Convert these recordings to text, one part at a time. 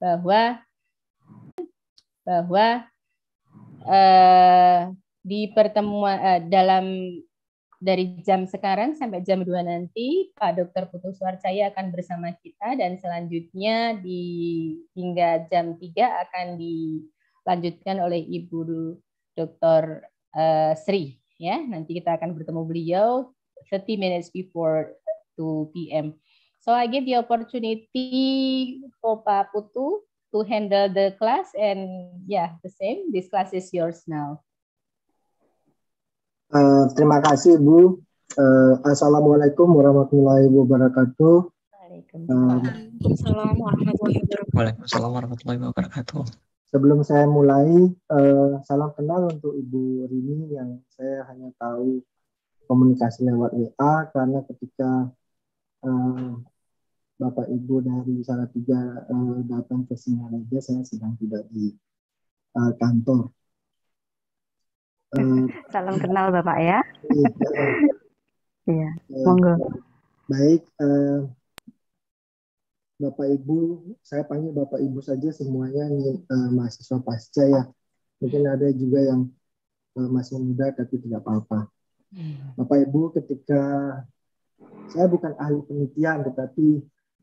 bahwa di pertemuan dari jam sekarang sampai jam 2 nanti Pak Dr. Putu Suarcaya akan bersama kita, dan selanjutnya hingga jam 3 akan dilanjutkan oleh Ibu Dr. Sri. Ya, nanti kita akan bertemu beliau 30 minutes before 2 p.m. So I give the opportunity for Pak Putu to handle the class, and the same. This class is yours now. Terima kasih Bu. Assalamualaikum warahmatullahi wabarakatuh. Waalaikumsalam warahmatullahi wabarakatuh. Sebelum saya mulai, salam kenal untuk Ibu Rini yang saya hanya tahu komunikasi lewat WA, karena ketika Bapak Ibu dari Salatiga datang ke Singaraja, saya sedang tidak di kantor. Salam kenal Bapak ya. Iya, monggo. Baik, Bapak Ibu, saya panggil Bapak Ibu saja semuanya, ini mahasiswa pasca ya. Mungkin ada juga yang masih muda tapi tidak apa-apa. Bapak Ibu, ketika saya bukan ahli penelitian, tetapi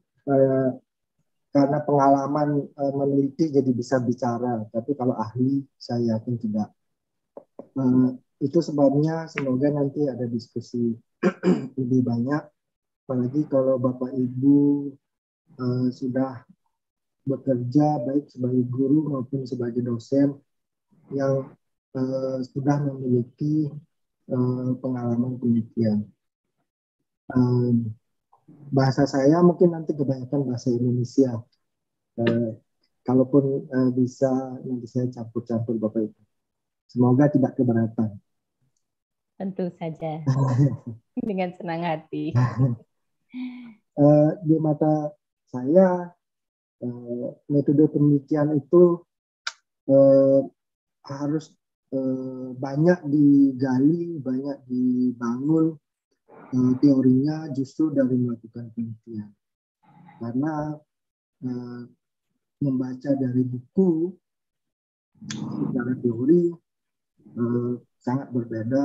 karena pengalaman meneliti jadi bisa bicara. Tapi kalau ahli, saya yakin tidak. Itu sebabnya semoga nanti ada diskusi lebih banyak. Apalagi kalau Bapak Ibu sudah bekerja baik sebagai guru maupun sebagai dosen yang sudah memiliki pengalaman penelitian. Bahasa saya mungkin nanti kebanyakan bahasa Indonesia. Kalaupun bisa nanti saya campur-campur Bapak Ibu. Semoga tidak keberatan. Tentu saja. Dengan senang hati. Di mata saya, metode penelitian itu harus banyak digali, banyak dibangun teorinya justru dari melakukan penelitian. Karena membaca dari buku secara teori sangat berbeda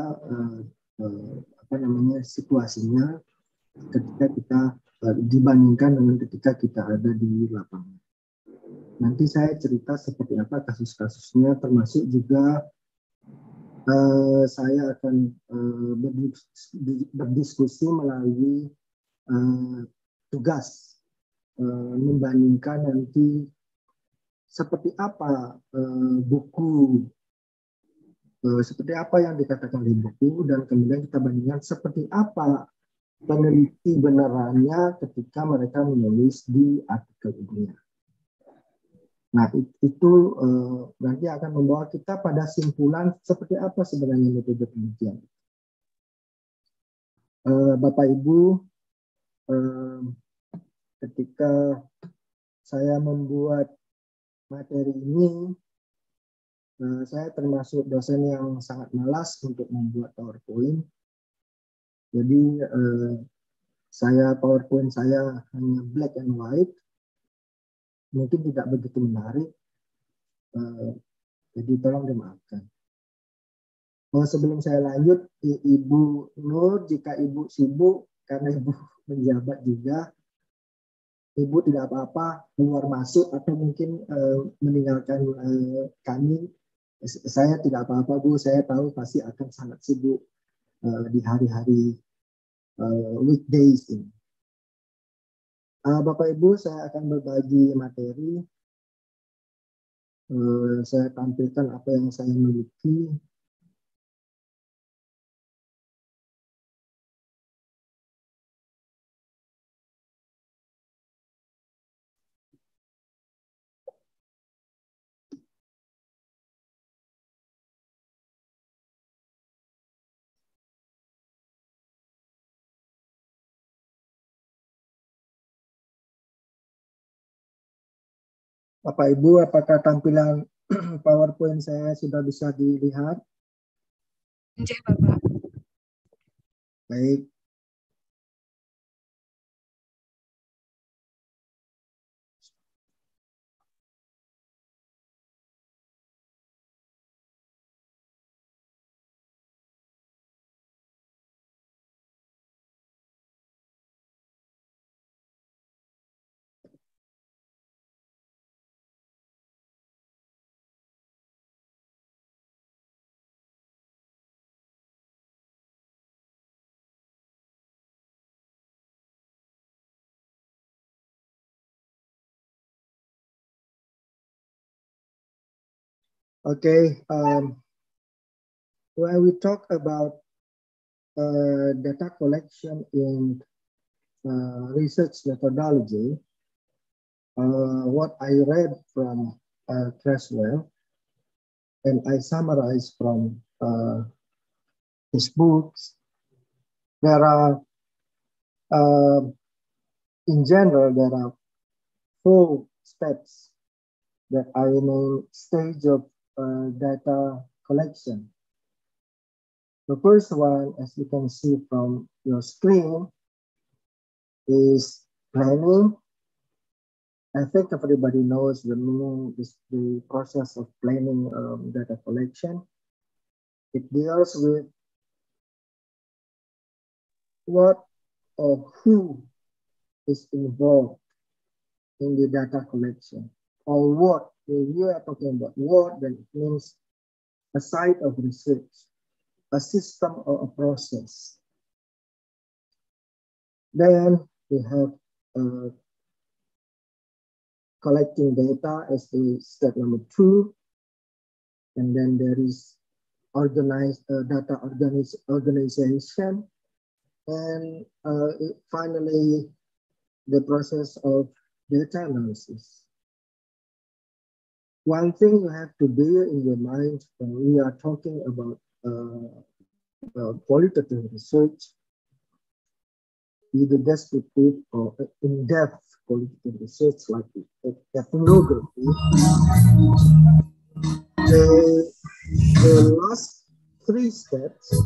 situasinya ketika kita dibandingkan dengan ketika kita ada di lapangan. Nanti saya cerita seperti apa kasus-kasusnya, termasuk juga saya akan berdiskusi melalui tugas, membandingkan nanti seperti apa buku, seperti apa yang dikatakan di buku, dan kemudian kita bandingkan seperti apa peneliti benerannya ketika mereka menulis di artikel ilmiah. Nah, itu nanti akan membawa kita pada simpulan seperti apa sebenarnya metode penelitian. Bapak Ibu, ketika saya membuat materi ini, saya termasuk dosen yang sangat malas untuk membuat PowerPoint. Jadi PowerPoint saya hanya black and white, mungkin tidak begitu menarik, jadi tolong dimaafkan. Sebelum saya lanjut, Ibu Nur, jika Ibu sibuk karena Ibu menjabat juga, Ibu tidak apa-apa keluar masuk atau mungkin meninggalkan kami. Saya tidak apa-apa Bu, saya tahu pasti akan sangat sibuk di hari-hari weekdays ini. Bapak Ibu, saya akan berbagi materi. Saya tampilkan apa yang saya miliki. Bapak Ibu, apakah tampilan PowerPoint saya sudah bisa dilihat? Iya, Bapak. Baik. Okay, when we talk about data collection in research methodology, what I read from Creswell and I summarized from his books, there are, in general, there are 4 steps that I name stage of data collection. The first one, as you can see from your screen, is planning. I think everybody knows the meaning is the process of planning data collection. It deals with what or who is involved in the data collection, or what. If you are talking about what, then it means a site of research, a system or a process. Then we have collecting data as the step number 2. And then there is data organization. And finally, the process of data analysis. One thing you have to bear in your mind when we are talking about qualitative research, either descriptive or in-depth qualitative research like ethnography, the last 3 steps,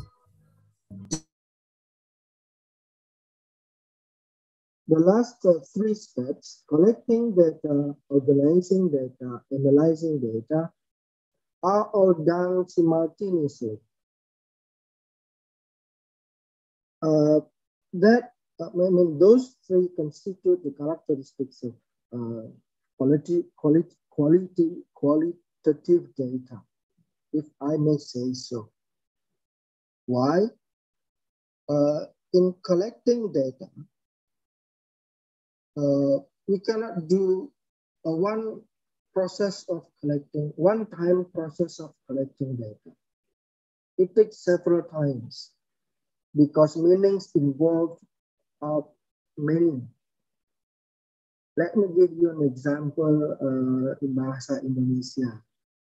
collecting data, organizing data, analyzing data, are all done simultaneously. Those 3 constitute the characteristics of qualitative data, if I may say so. Why? In collecting data, we cannot do one time process of collecting data. It takes several times because meanings involved are many. Let me give you an example in bahasa Indonesia.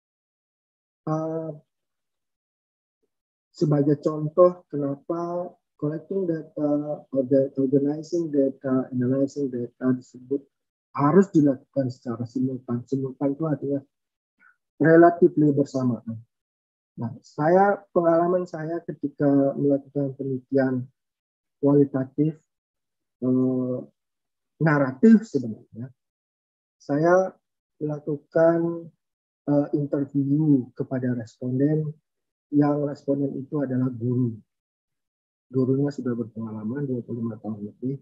Sebagai contoh, kenapa collecting data, organizing data, analyzing data disebut harus dilakukan secara simultan. Simultan itu artinya relatively bersamaan. Nah, pengalaman saya ketika melakukan penelitian kualitatif naratif sebenarnya, saya melakukan interview kepada responden, yang responden itu adalah guru. Gurunya sudah berpengalaman 25 tahun lebih.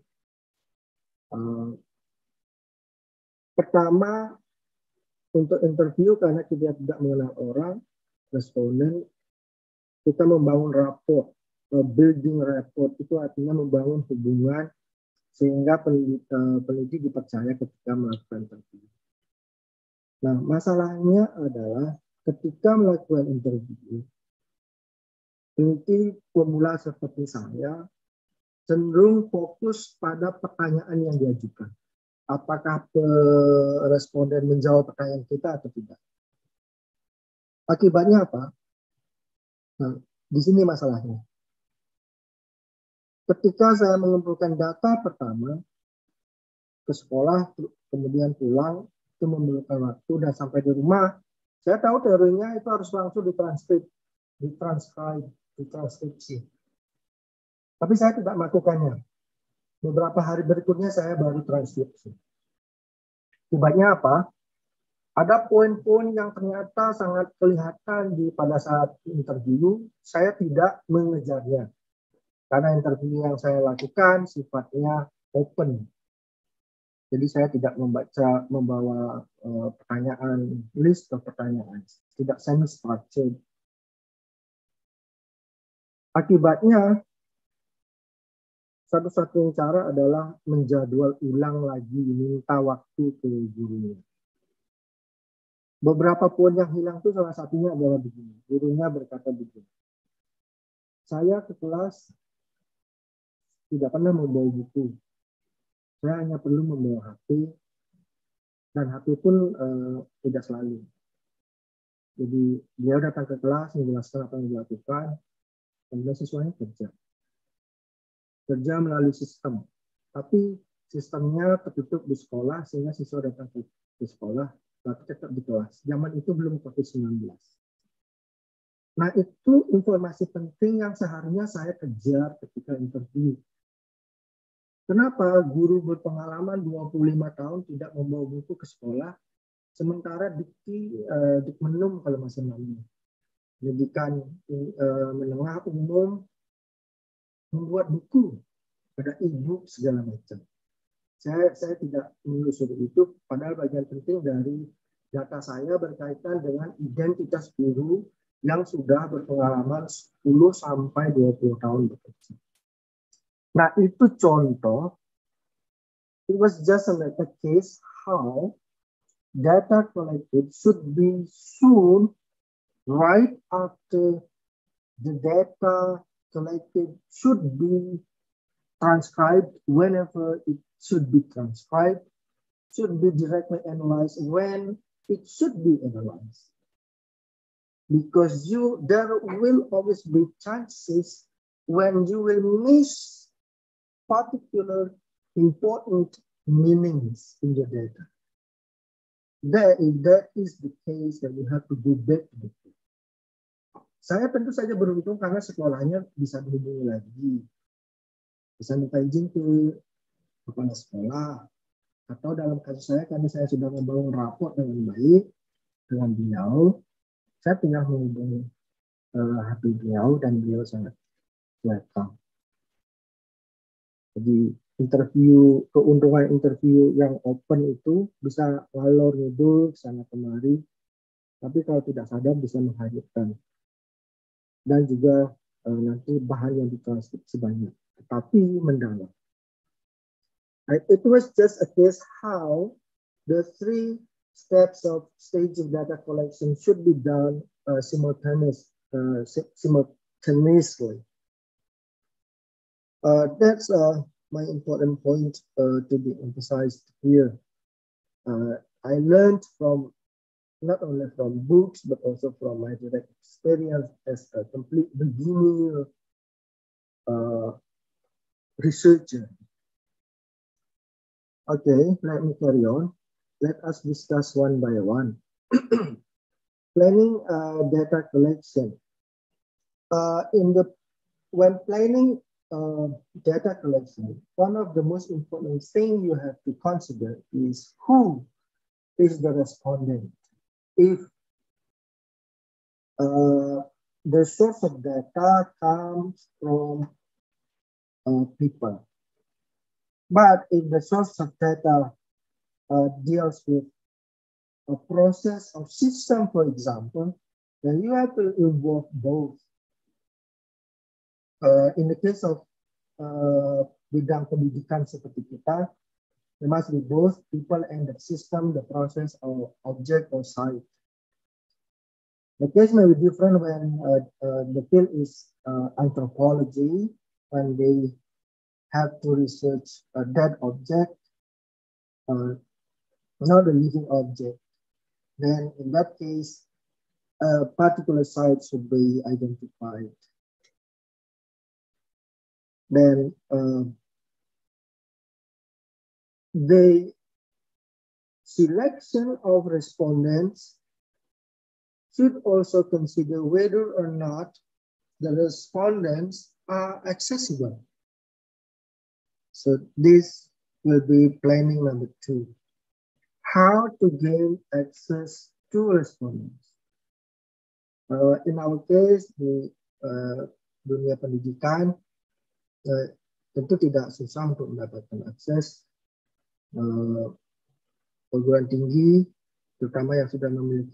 Pertama, untuk interview karena kita tidak mengenal orang, responden, kita membangun rapport. Building rapport itu artinya membangun hubungan sehingga peneliti dipercaya ketika melakukan interview. Nah, masalahnya adalah ketika melakukan interview, peneliti pemula seperti saya cenderung fokus pada pertanyaan yang diajukan. Apakah responden menjawab pertanyaan kita atau tidak? Akibatnya apa? Nah, di sini masalahnya. Ketika saya mengumpulkan data pertama ke sekolah, kemudian pulang, itu memerlukan waktu, dan sampai di rumah, saya tahu teorinya itu harus langsung ditranskripsi. Tapi saya tidak melakukannya. Beberapa hari berikutnya saya baru transkripsi. Akibatnya apa? Ada poin-poin yang ternyata sangat kelihatan pada saat interview, saya tidak mengejarnya. Karena interview yang saya lakukan sifatnya open. Jadi saya tidak membawa pertanyaan, list of pertanyaan, tidak semi-structured. Akibatnya, satu-satunya cara adalah menjadwal ulang lagi, minta waktu ke gurunya. Beberapa poin yang hilang itu salah satunya adalah begini. Gurunya berkata begini. Saya ke kelas tidak pernah membawa buku. Saya hanya perlu membawa HP, dan HP pun tidak selalu. Jadi dia datang ke kelas menjelaskan apa yang dilakukan, kemudian siswanya kerja melalui sistem. Tapi sistemnya tertutup di sekolah sehingga siswa datang ke sekolah tapi tetap di kelas. Zaman itu belum COVID-19. Nah, itu informasi penting yang seharusnya saya kejar ketika interview. Kenapa guru berpengalaman 25 tahun tidak membawa buku ke sekolah, sementara Dikmenum kalau masih namanya, pendidikan menengah umum, membuat buku, ada e-book segala macam. Saya tidak menelusuri itu, padahal bagian penting dari data saya berkaitan dengan identitas guru yang sudah berpengalaman 10 sampai 20 tahun bekerja. Nah, itu contoh, it was just a case how data collected should be soon right after the data collected should be transcribed whenever it should be transcribed, should be directly analyzed when it should be analyzed. Because there will always be chances when you will miss particular important meanings in the data. If that is the case, then you have to go back to the book. Saya tentu saja beruntung karena sekolahnya bisa dihubungi lagi. Bisa minta izin ke kepala sekolah. Atau dalam kasus saya, karena saya sudah membangun rapor dengan baik dengan beliau, saya tinggal menghubungi HP beliau dan beliau sangat welcome. Jadi keuntungan interview yang open itu bisa ngalor ngidul sana kemari, tapi kalau tidak sadar bisa menghanyutkan. Dan juga nanti bahan yang ditranskrip sebanyak, tetapi mendalam. It was just a case how the 3 steps of staging data collection should be done simultaneously. That's my important point to be emphasized here. I learned not only from books, but also from my direct experience as a complete beginner researcher. Okay, let me carry on. Let us discuss one by one. Planning data collection. When planning data collection, one of the most important things you have to consider is who is the respondent. If the source of data comes from people, but if the source of data deals with a process of system, for example, then you have to involve both. In the case of bidang pendidikan seperti kita, there must be both people and the system, the process, or object or site. The case may be different when the field is anthropology, when they have to research a dead object, not a living object. Then in that case, a particular site should be identified. Then the selection of respondents should also consider whether or not the respondents are accessible. So this will be planning number 2. How to gain access to respondents. In our case, di dunia pendidikan, tentu tidak susah untuk mendapatkan akses perguruan tinggi, terutama yang sudah memiliki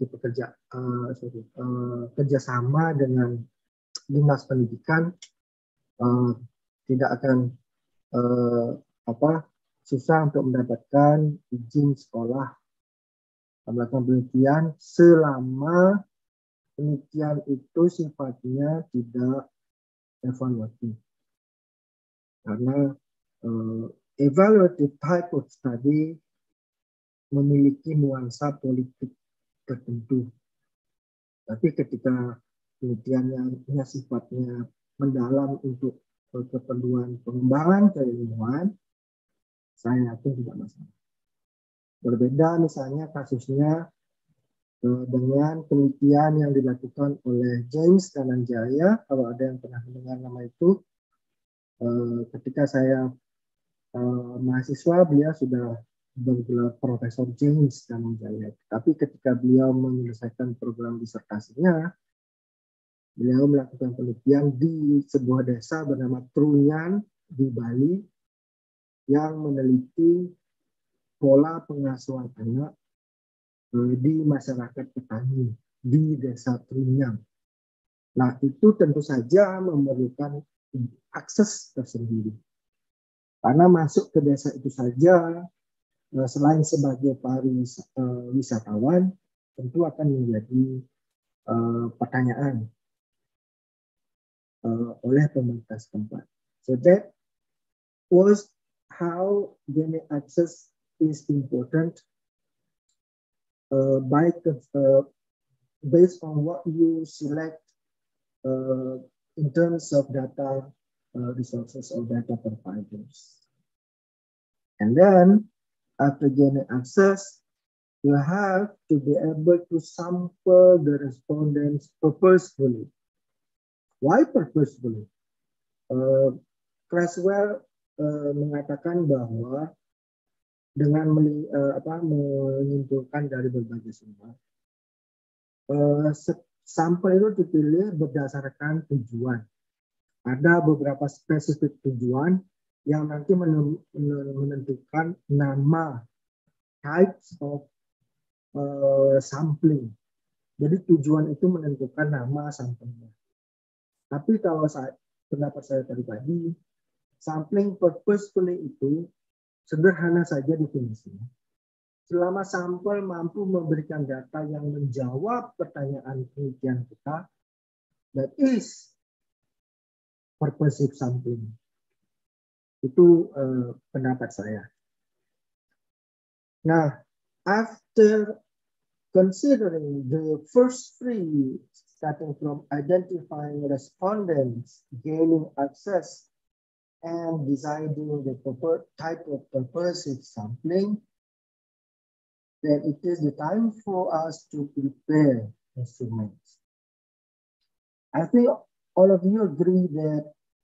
kerjasama dengan dinas pendidikan, tidak akan susah untuk mendapatkan izin sekolah melakukan penelitian selama penelitian itu sifatnya tidak evaluatif. Karena evaluative type of study memiliki nuansa politik tertentu. Tapi ketika penelitiannya sifatnya mendalam untuk keperluan pengembangan keilmuan, saya yakin tidak masalah. Berbeda misalnya kasusnya dengan penelitian yang dilakukan oleh James Dhananjaya. Kalau ada yang pernah mendengar nama itu, ketika saya mahasiswa, beliau sudah bergelar Profesor James Dhananjaya. Tapi ketika beliau menyelesaikan program disertasinya, beliau melakukan penelitian di sebuah desa bernama Trunyan di Bali yang meneliti pola pengasuhan anak di masyarakat petani di desa Trunyan. Nah, itu tentu saja memerlukan akses tersendiri. Karena masuk ke desa itu saja, selain sebagai wisatawan, tentu akan menjadi pertanyaan oleh pemerintah setempat. So that was how gaining access is important based on what you select in terms of data resources or data providers. And then after gaining access, you have to be able to sample the respondents purposefully. Why purposefully? Creswell mengatakan bahwa dengan menyimpulkan dari berbagai sumber, sampel itu dipilih berdasarkan tujuan. Ada beberapa spesifik tujuan yang nanti menentukan nama, types of sampling. Jadi tujuan itu menentukan nama sampelnya. Tapi kalau pendapat saya pribadi, sampling purposefully itu sederhana saja definisinya. Selama sampel mampu memberikan data yang menjawab pertanyaan penelitian kita, that is purposive sampling. Itu pendapat saya. Nah, after considering the first three, starting from identifying respondents, gaining access, and deciding the proper type of purposive sampling, then it is the time for us to prepare instruments. I think all of you agree that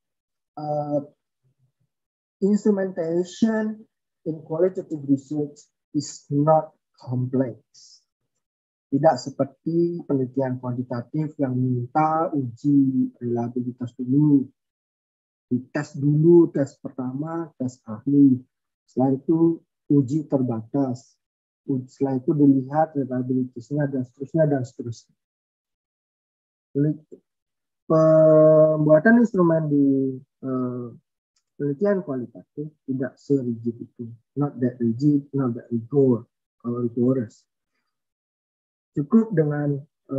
instrumentation in qualitative research is not complex. Tidak seperti penelitian kuantitatif yang minta uji reliabilitas dulu. Dites dulu, tes pertama, tes ahli. Setelah itu uji terbatas. Setelah itu dilihat reliabilitasnya dan seterusnya dan seterusnya. Pembuatan instrumen di penelitian kualitatif tidak serigid itu. Not that rigid, not that rigorous. Cukup dengan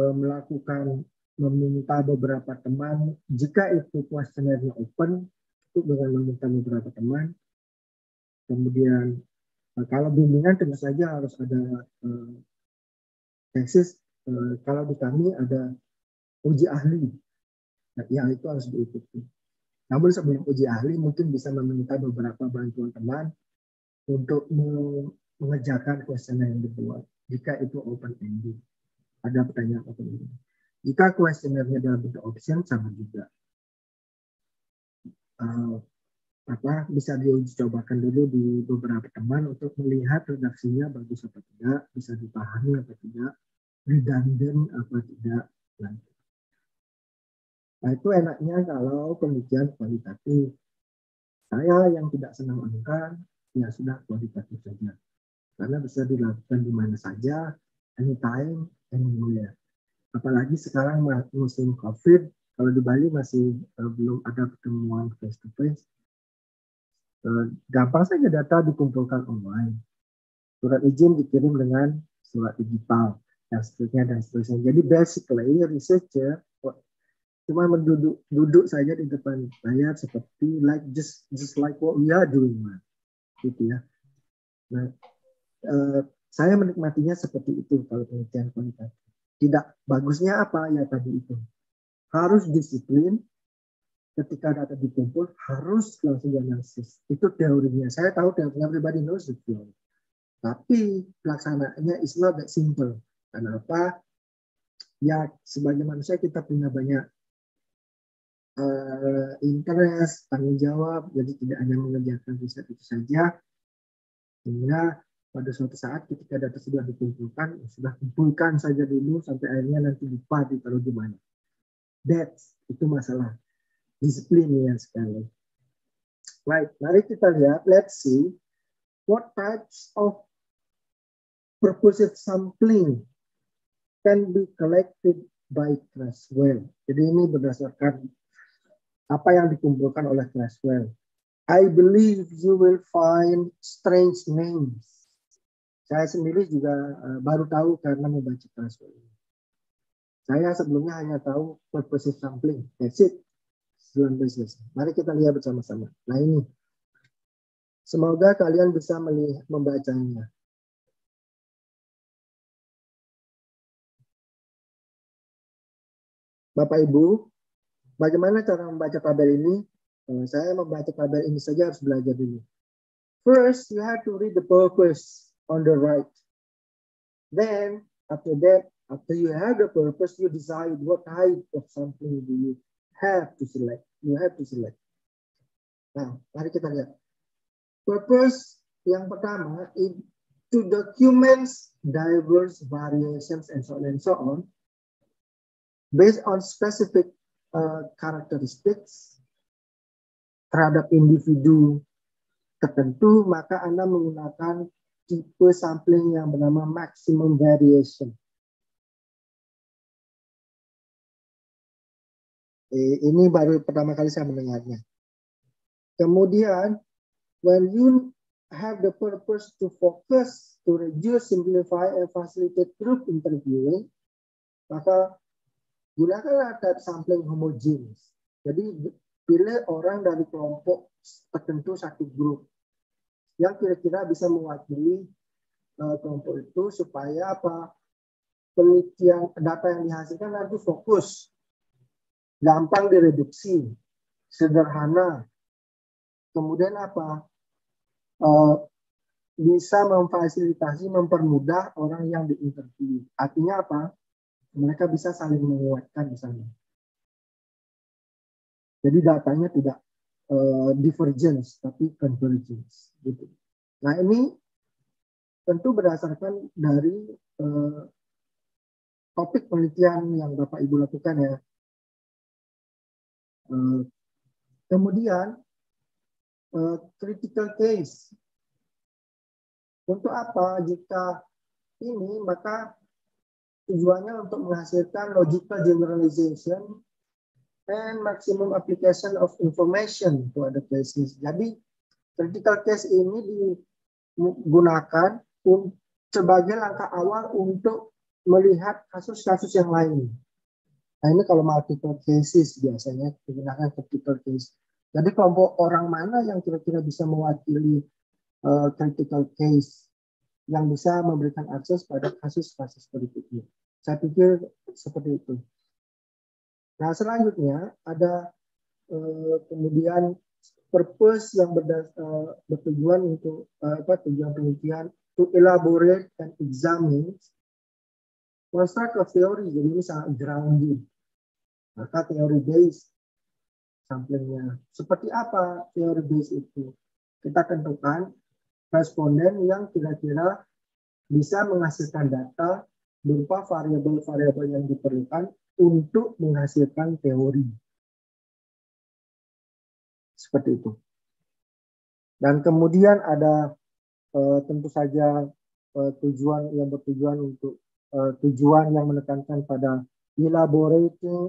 meminta beberapa teman, jika itu kuesionernya open, cukup dengan meminta beberapa teman. Kemudian kalau bimbingan tentu saja harus ada tesis. Kalau di kami ada uji ahli, yang itu harus diikuti. Namun sebelum uji ahli mungkin bisa meminta beberapa bantuan teman untuk mengerjakan kuesioner yang dibuat. Jika itu open-ended, ada pertanyaan open-ended. Jika kuesionernya dalam bentuk option, sama juga. Bisa diuji cobakan dulu di beberapa teman untuk melihat redaksinya bagus apa tidak, bisa dipahami apa tidak, redundant apa tidak. Nah, itu enaknya kalau penelitian kualitatif. Saya yang tidak senang angka, ya sudah kualitatif saja. Karena bisa dilakukan di mana saja, anytime, anywhere. Apalagi sekarang musim COVID, kalau di Bali masih belum ada pertemuan face-to-face. Gampang saja data dikumpulkan online. Surat izin dikirim dengan surat digital, dan seterusnya. Jadi basically researcher cuma duduk saja di depan layar seperti just like what we are doing, gitu ya. Nah, saya menikmatinya seperti itu kalau penelitian kualitatif. Tidak bagusnya apa ya tadi itu, harus disiplin. Ketika data dikumpul harus langsung dianalisis. Itu teorinya. Saya tahu teorinya, everybody knows the theory. Tapi pelaksanaannya is not that simple. Kenapa? Ya sebagai manusia kita punya banyak interest, tanggung jawab, jadi tidak hanya mengerjakan riset itu saja. Sehingga pada suatu saat ketika data sudah dikumpulkan, sudah kumpulkan saja dulu sampai akhirnya nanti lupa ditaruh di mana. Itu masalah disiplin ya sekali. Right, mari kita lihat. Let's see what types of purposive sampling can be collected by Creswell. Jadi ini berdasarkan apa yang dikumpulkan oleh Creswell. I believe you will find strange names. Saya sendiri juga baru tahu karena membaca Creswell. Saya sebelumnya hanya tahu purposive sampling. That's it. Mari kita lihat bersama-sama. Nah ini. Semoga kalian bisa membacanya. Bapak Ibu, bagaimana cara membaca tabel ini? Saya membaca tabel ini saja harus belajar dulu. First, you have to read the purpose on the right. Then, after that, after you have the purpose, you decide what type of sampling do you have to select. You have to select. Nah, mari kita lihat. Purpose yang pertama, to document diverse variations and so on, based on specific characteristics terhadap individu tertentu, maka Anda menggunakan tipe sampling yang bernama maximum variation. Ini baru pertama kali saya mendengarnya. Kemudian, when you have the purpose to focus, to reduce, simplify, and facilitate group interviewing, maka gunakanlah type sampling homogeneous. Jadi pilih orang dari kelompok tertentu satu grup yang kira-kira bisa mewakili kelompok itu supaya apa? Penelitian data yang dihasilkan nanti fokus, gampang direduksi, sederhana. Kemudian apa? Bisa memfasilitasi, mempermudah orang yang diinterview. Artinya apa? Mereka bisa saling menguatkan di sana. Jadi datanya tidak divergence, tapi convergence. Gitu. Nah ini tentu berdasarkan dari topik penelitian yang Bapak Ibu lakukan ya. Kemudian critical case. Untuk apa? Jika ini maka tujuannya untuk menghasilkan logical generalization and maximum application of information to other cases. Jadi critical case ini digunakan sebagai langkah awal untuk melihat kasus-kasus yang lain. Nah ini kalau multiple cases biasanya digunakan critical case. Jadi kelompok orang mana yang kira-kira bisa mewakili critical case yang bisa memberikan akses pada kasus-kasus berikutnya. Saya pikir seperti itu. Nah selanjutnya ada kemudian purpose yang bertujuan untuk tujuan penelitian to elaborate and examine construct of theory. Jadi ini sangat grounded. Maka teori based samplingnya. Seperti apa teori based itu? Kita tentukan responden yang kira-kira bisa menghasilkan data berupa variabel-variabel yang diperlukan untuk menghasilkan teori. Seperti itu. Dan kemudian ada tentu saja tujuan yang bertujuan untuk tujuan yang menekankan pada elaborating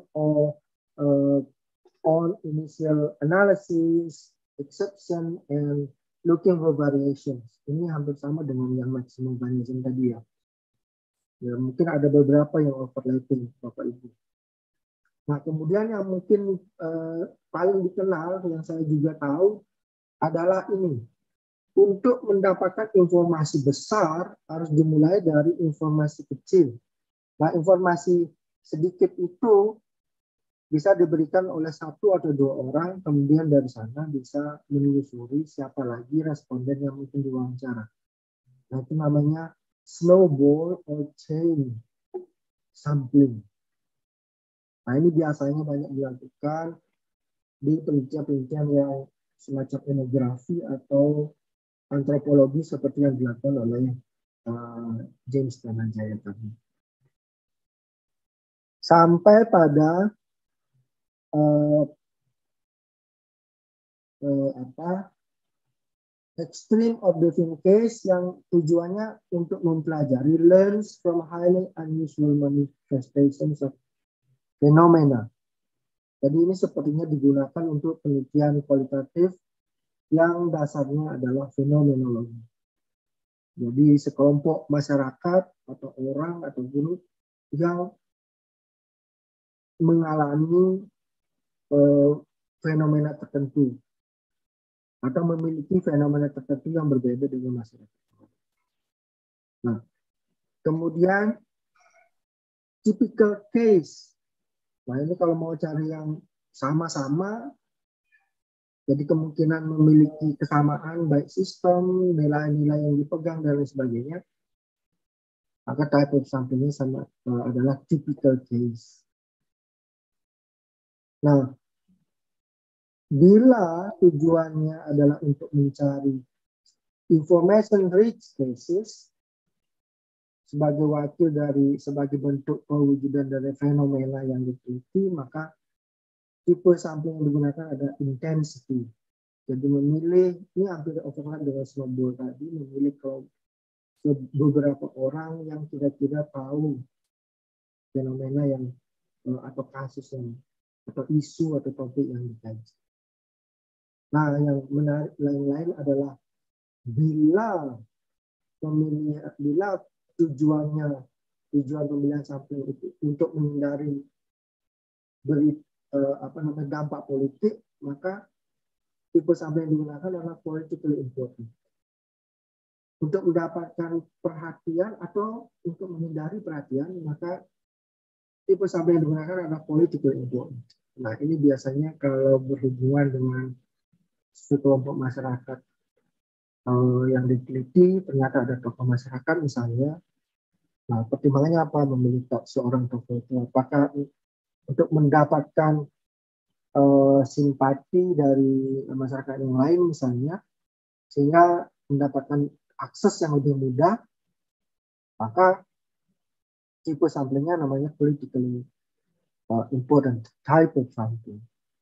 on initial analysis, exception, and looking for variations. Ini hampir sama dengan yang maximum variation tadi ya. Ya, mungkin ada beberapa yang overlapping, Bapak Ibu. Nah, kemudian yang mungkin paling dikenal, yang saya juga tahu, adalah ini. Untuk mendapatkan informasi besar, harus dimulai dari informasi kecil. Nah, informasi sedikit itu bisa diberikan oleh satu atau dua orang, kemudian dari sana bisa menelusuri siapa lagi responden yang mungkin diwawancara. Nah, itu namanya snowball or chain sampling. Nah, ini biasanya banyak dilakukan di penelitian-penelitian yang semacam etnografi atau antropologi seperti yang dilakukan oleh James Dhananjaya tadi. Sampai pada extreme observing case yang tujuannya untuk mempelajari learns from highly unusual manifestations of phenomena. Jadi ini sepertinya digunakan untuk penelitian kualitatif yang dasarnya adalah fenomenologi. Jadi sekelompok masyarakat atau orang atau grup yang mengalami fenomena tertentu atau memiliki fenomena tertentu yang berbeda dengan masyarakat. Nah, kemudian typical case. Nah, ini kalau mau cari yang sama-sama, jadi kemungkinan memiliki kesamaan baik sistem, nilai-nilai yang dipegang dan lain sebagainya, maka type of samplingnya sama adalah typical case. Nah, bila tujuannya adalah untuk mencari information rich cases sebagai wakil dari sebagai bentuk pewujudan dari fenomena yang diteliti, maka tipe sampling yang digunakan ada intensity. Jadi memilih, ini hampir overlap dengan snowball tadi, memilih beberapa orang yang kira-kira tahu fenomena yang atau kasus yang atau isu atau topik yang dikaji. Nah, yang menarik lain-lain adalah bila tujuan pemilihan sampling itu untuk menghindari dampak politik, maka tipe sampling yang digunakan adalah politically important. Untuk mendapatkan perhatian atau untuk menghindari perhatian, maka tipe sampling yang digunakan adalah politically important. Nah, ini biasanya kalau berhubungan dengan sekelompok masyarakat yang diteliti, ternyata ada tokoh masyarakat misalnya. Nah, pertimbangannya apa memilih seorang tokoh itu? Apakah untuk mendapatkan simpati dari masyarakat yang lain misalnya, sehingga mendapatkan akses yang lebih mudah, maka tipe samplingnya namanya politically important type of sampling.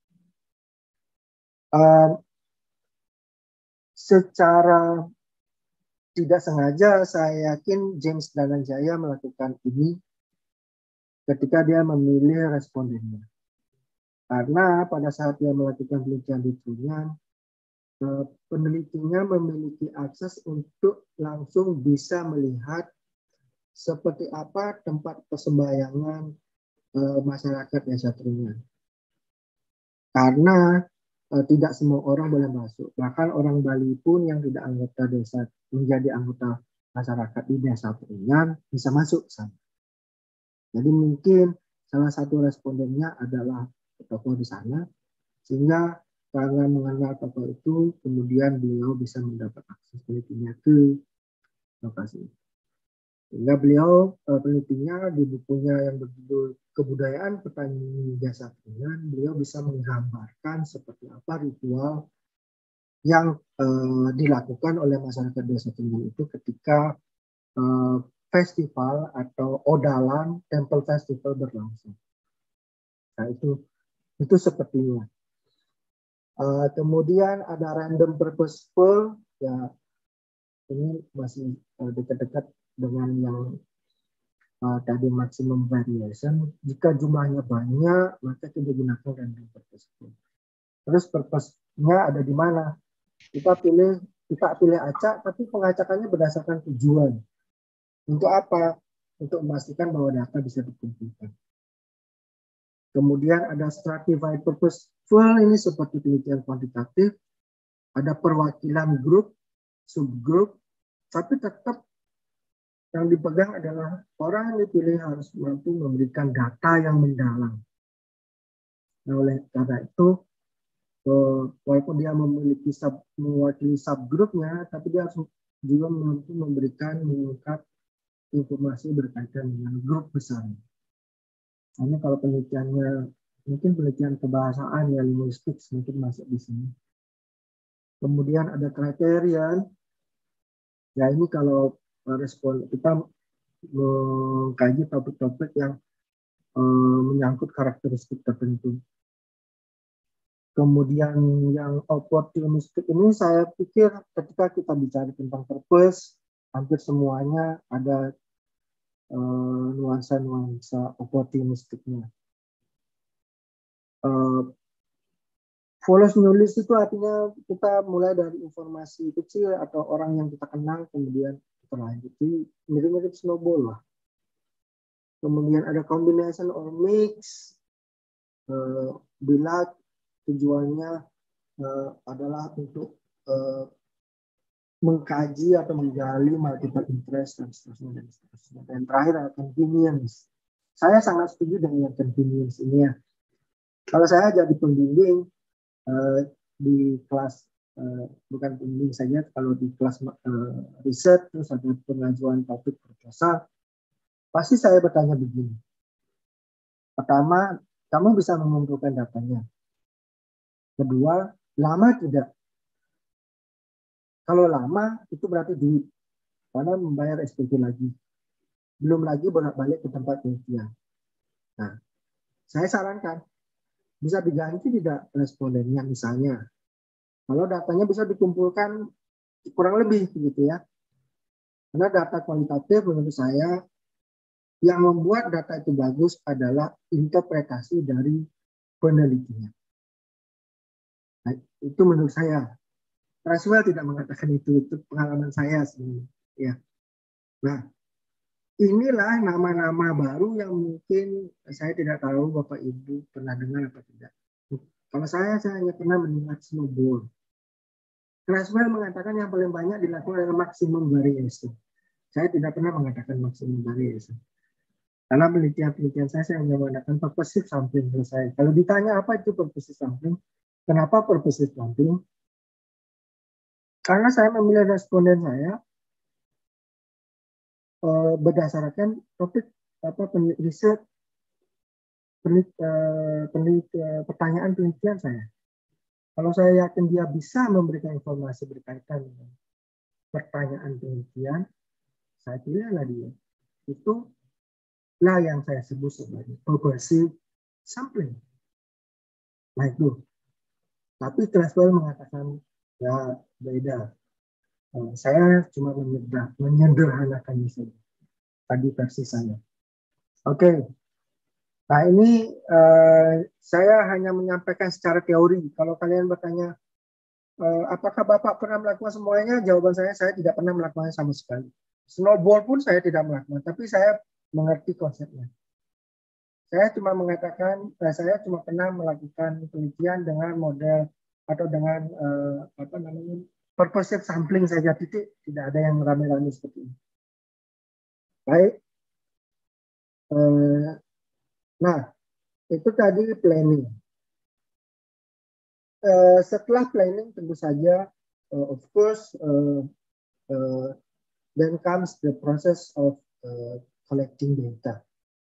Secara tidak sengaja saya yakin James Dhananjaya melakukan ini ketika dia memilih respondennya. Karena pada saat dia melakukan penelitian di Trunyan, penelitinya memiliki akses untuk langsung bisa melihat seperti apa tempat persembahyangan masyarakat desa Trunyan. Karena tidak semua orang boleh masuk. Bahkan orang Bali pun yang tidak anggota desa menjadi anggota masyarakat di desa Trunyan bisa masuk ke sana. Jadi mungkin salah satu respondennya adalah tokoh di sana, sehingga karena mengenal tokoh itu, kemudian beliau bisa mendapat akses penelitiannya ke lokasi. Sehingga beliau penelitinya di bukunya yang berjudul Kebudayaan Petani Desa Trunyan, beliau bisa menggambarkan seperti apa ritual yang dilakukan oleh masyarakat Desa Trunyan itu ketika festival atau Odalan Temple Festival berlangsung. Nah, itu sepertinya. Kemudian ada random purposeful, ya ini masih dekat-dekat dengan yang tadi maximum variation. Jika jumlahnya banyak, maka kita gunakan random purposeful. Terus purpose-nya ada di mana? Kita pilih acak, tapi pengacakannya berdasarkan tujuan. Untuk apa? untuk memastikan bahwa data bisa dikumpulkan. Kemudian ada stratified purposeful, ini seperti penelitian kuantitatif, ada perwakilan grup, subgrup, tapi tetap yang dipegang adalah orang yang dipilih harus mampu memberikan data yang mendalam. Nah, oleh karena itu, walaupun dia memiliki mewakili subgrupnya, tapi dia harus juga mampu mengungkap informasi berkaitan dengan grup besar. Ini kalau penelitiannya, mungkin penelitian kebahasaan ya, linguistik mungkin masuk di sini. Kemudian ada kriteria, ya ini kalau respon kita mengkaji topik-topik yang menyangkut karakteristik tertentu. Kemudian yang opportunistic ini saya pikir ketika kita bicara tentang purpose, hampir semuanya ada nuansa-nuansa opportunistiknya. Follows nulis itu artinya kita mulai dari informasi kecil atau orang yang kita kenal, kemudian kita lanjut. Mirip-mirip snowball lah. Kemudian ada combination or mix, bila tujuannya adalah untuk mengkaji atau menggali multiple interest dan seterusnya. Dan terakhir ada convenience. Saya sangat setuju dengan convenience ini ya. Kalau saya jadi pembimbing di kelas, bukan pembimbing saja, kalau di kelas riset terus ada pengajuan topik proposal, pasti saya bertanya begini. Pertama, kamu bisa mengumpulkan datanya. Kedua, lama tidak? Kalau lama, itu berarti duit. Karena membayar SPP lagi. Belum lagi bolak-balik ke tempat penelitian. Nah, saya sarankan, bisa diganti tidak respondennya misalnya. Kalau datanya bisa dikumpulkan kurang lebih gitu ya. Karena data kualitatif menurut saya, yang membuat data itu bagus adalah interpretasi dari penelitinya. Nah, itu menurut saya. Creswell tidak mengatakan itu pengalaman saya sebenarnya. Ya. Nah, inilah nama-nama baru yang mungkin saya tidak tahu Bapak Ibu pernah dengar atau tidak. Kalau saya hanya pernah mendengar snowball. Creswell mengatakan yang paling banyak dilakukan adalah maximum variation. Saya tidak pernah mengatakan maximum variation. Karena penelitian saya hanya mengatakan purposive sampling selesai. Kalau ditanya apa itu purposive sampling, kenapa purposive sampling? Karena saya memilih responden saya berdasarkan topik riset pertanyaan penelitian saya. Kalau saya yakin dia bisa memberikan informasi berkaitan dengan pertanyaan penelitian, saya pilihlah dia. Itulah yang saya sebut sebagai purposive sampling. Nah itu. Tapi Creswell mengatakan ya beda. Saya cuma menyederhanakannya saja. Tadi versi saya. Oke. Nah ini saya hanya menyampaikan secara teori. Kalau kalian bertanya, apakah Bapak pernah melakukan semuanya? Jawaban saya tidak pernah melakukannya sama sekali. Snowball pun saya tidak melakukan, tapi saya mengerti konsepnya. Saya cuma mengatakan, saya cuma pernah melakukan penelitian dengan model atau dengan purposive sampling saja, titik, tidak ada yang rame-rame seperti ini. Baik. Nah, itu tadi planning. Setelah planning tentu saja, of course, then comes the process of collecting data.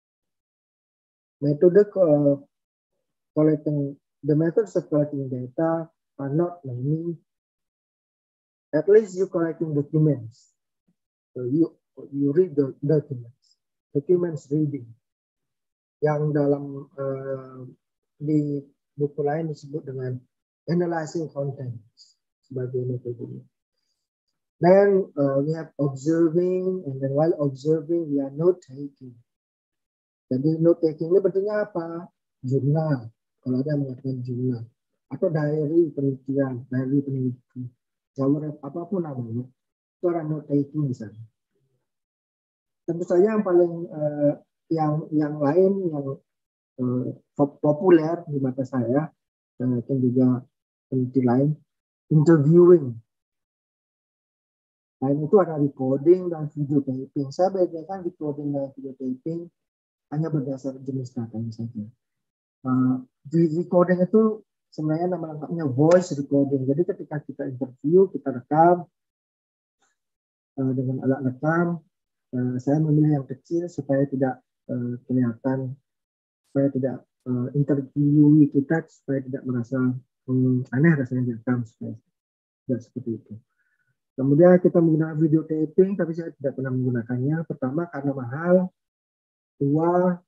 The methods of collecting data are not planning. At least you collecting documents. So you read the documents reading. Yang dalam di buku lain disebut dengan analyzing contents sebagai metode. Then we have observing, and then while observing we are note taking. Jadi note taking ini bentuknya apa? Jurnal. Kalau ada yang mengatakan jurnal atau diary penelitian, diary peneliti. Apapun namanya, itu orang note taking misalnya. tentu saja yang paling yang lain yang populer di mata saya dan juga peneliti lain, interviewing. Lain itu ada recording dan video taping. Saya bedakan recording dan video taping hanya berdasar jenis datanya saja. Di recording itu sebenarnya nama lengkapnya voice recording. Jadi ketika kita interview, kita rekam dengan alat rekam. Saya memilih yang kecil supaya tidak kelihatan, supaya tidak interview kita, supaya tidak merasa aneh rasanya direkam, supaya tidak seperti itu. Kemudian kita menggunakan video taping, tapi saya tidak pernah menggunakannya. Pertama karena mahal, dua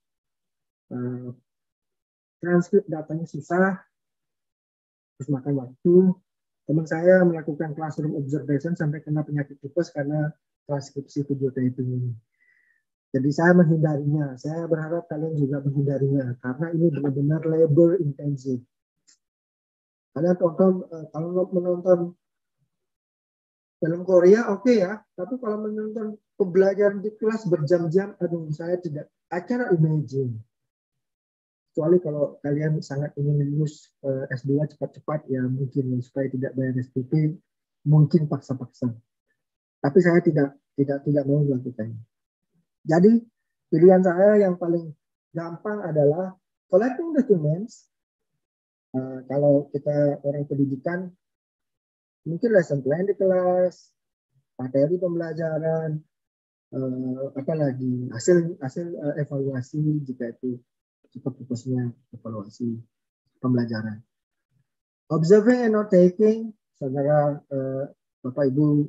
transkrip datanya susah, terus makan waktu. Teman saya melakukan classroom observation sampai kena penyakit tipes karena transkripsi video taping ini. Jadi saya menghindarinya. Saya berharap kalian juga menghindarinya karena ini benar-benar labor intensive. Kalian tonton, kalau menonton film Korea oke ya, tapi kalau menonton pembelajaran di kelas berjam-jam, aduh saya tidak, I cannot imagine. Kecuali kalau kalian sangat ingin lulus S2 cepat-cepat ya mungkin supaya tidak bayar SPP, mungkin paksa-paksa. Tapi saya tidak mau melakukannya. Jadi pilihan saya yang paling gampang adalah collecting documents. Kalau kita orang pendidikan, mungkin lesson plan di kelas, materi pembelajaran, apalagi hasil evaluasi jika itu purpose-nya evaluasi pembelajaran. Observing and not taking, saudara Bapak Ibu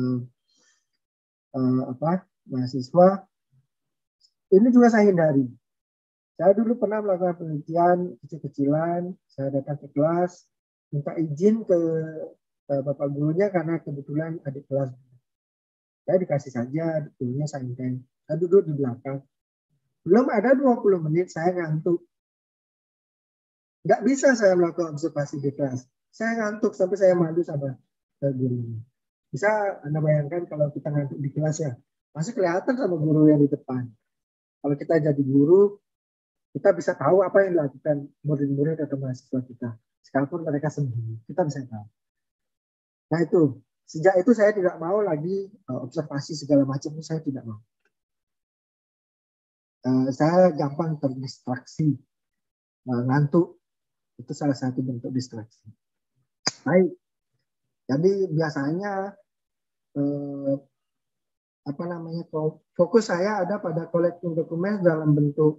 mahasiswa, ini juga saya hindari. Saya dulu pernah melakukan penelitian kecil-kecilan, saya datang ke kelas, minta izin ke Bapak gurunya karena kebetulan adik kelas. Saya dikasih saja, gurunya santai. Saya duduk di belakang. Belum ada 20 menit, saya ngantuk. Nggak bisa saya melakukan observasi di kelas. Saya ngantuk sampai saya malu sama gurunya. Bisa Anda bayangkan kalau kita ngantuk di kelas ya, masih kelihatan sama guru yang di depan. Kalau kita jadi guru, kita bisa tahu apa yang dilakukan murid-murid atau mahasiswa kita. Sekalipun mereka sembunyi, kita bisa tahu. Nah itu, sejak itu saya tidak mau lagi observasi segala macam, saya tidak mau. Saya gampang terdistraksi, ngantuk, itu salah satu bentuk distraksi. Baik, jadi biasanya fokus saya ada pada collecting dokumen dalam bentuk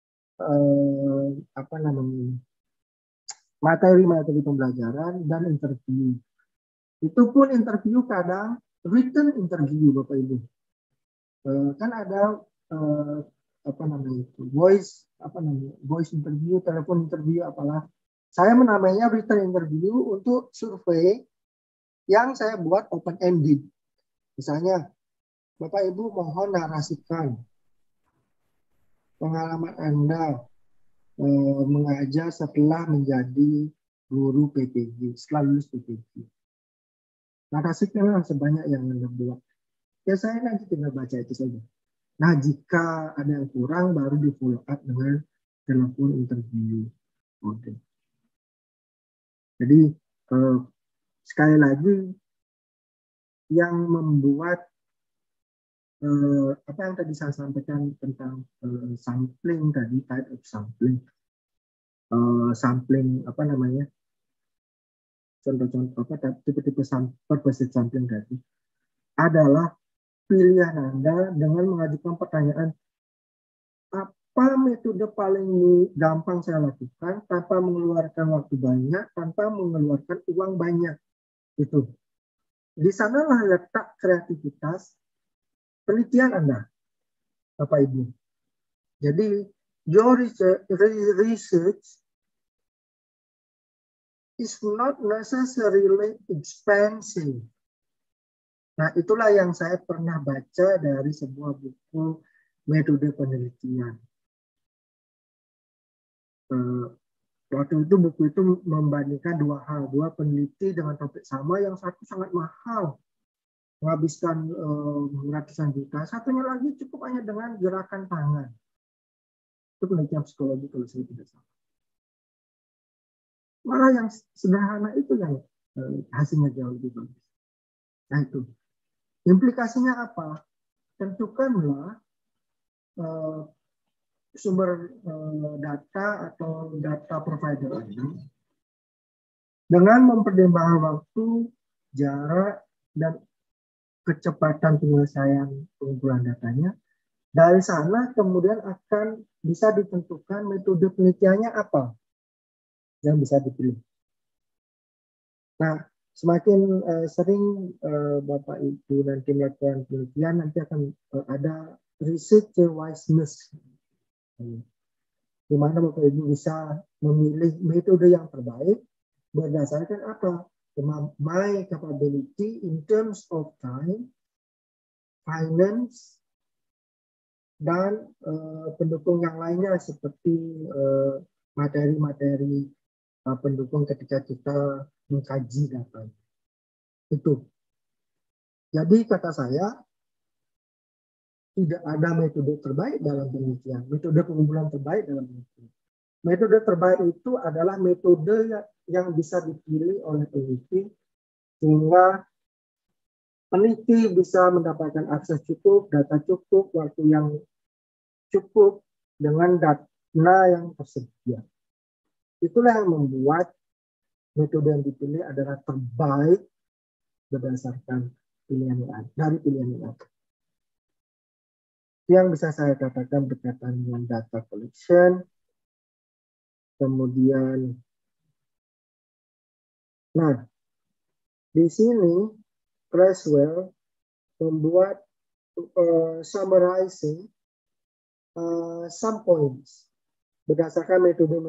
materi-materi pembelajaran dan interview. Itu pun interview kadang written interview Bapak Ibu. Kan ada voice interview, telepon interview, apalah. Saya menamainya written interview untuk survei yang saya buat open ended. Misalnya, Bapak Ibu mohon narasikan pengalaman Anda mengajar setelah menjadi guru PPG, setelah lulus PPG. Narasikanlah sebanyak yang Anda buat. Ya saya nanti tinggal baca itu saja. Nah jika ada yang kurang baru di follow up dengan telepon interview. Oke. Jadi sekali lagi yang membuat apa yang tadi saya sampaikan tentang sampling tadi, type of sampling, contoh-contoh tipe-tipe purpose sampling tadi adalah pilihan Anda dengan mengajukan pertanyaan apa metode paling gampang saya lakukan tanpa mengeluarkan waktu banyak, tanpa mengeluarkan uang banyak. Itu. Di sanalah letak kreativitas penelitian Anda, Bapak Ibu. Jadi, your research is not necessarily expensive. Nah, itulah yang saya pernah baca dari sebuah buku metode penelitian. Waktu itu buku itu membandingkan dua peneliti dengan topik sama, yang satu sangat mahal. menghabiskan ratusan juta. Satunya lagi cukup hanya dengan gerakan tangan. Itu penelitian psikologi kalau saya tidak salah. Malah yang sederhana itu yang hasilnya jauh lebih bagus. Nah itu. Implikasinya apa? Tentukanlah sumber data atau data provider ini dengan mempertimbangkan waktu, jarak, dan kecepatan penyelesaian pengumpulan datanya. Dari sana kemudian akan bisa ditentukan metode penelitiannya apa yang bisa dipilih. Nah, semakin sering Bapak Ibu nanti melakukan penelitian, nanti akan ada research wiseness, di mana Bapak Ibu bisa memilih metode yang terbaik berdasarkan apa? My capability in terms of time, finance, dan pendukung yang lainnya seperti materi-materi pendukung ketika kita mengkaji data. Itu. Jadi kata saya, tidak ada metode terbaik dalam penelitian, metode pengumpulan terbaik dalam penelitian. Metode terbaik itu adalah metode yang bisa dipilih oleh peneliti sehingga peneliti bisa mendapatkan akses cukup, data cukup, waktu yang cukup dengan data yang tersedia. Itulah yang membuat metode yang dipilih adalah terbaik berdasarkan pilihan yang ada, dari pilihan yang ada. Yang bisa saya katakan berkaitan dengan data collection, kemudian, nah, di sini Creswell membuat summarizing some points berdasarkan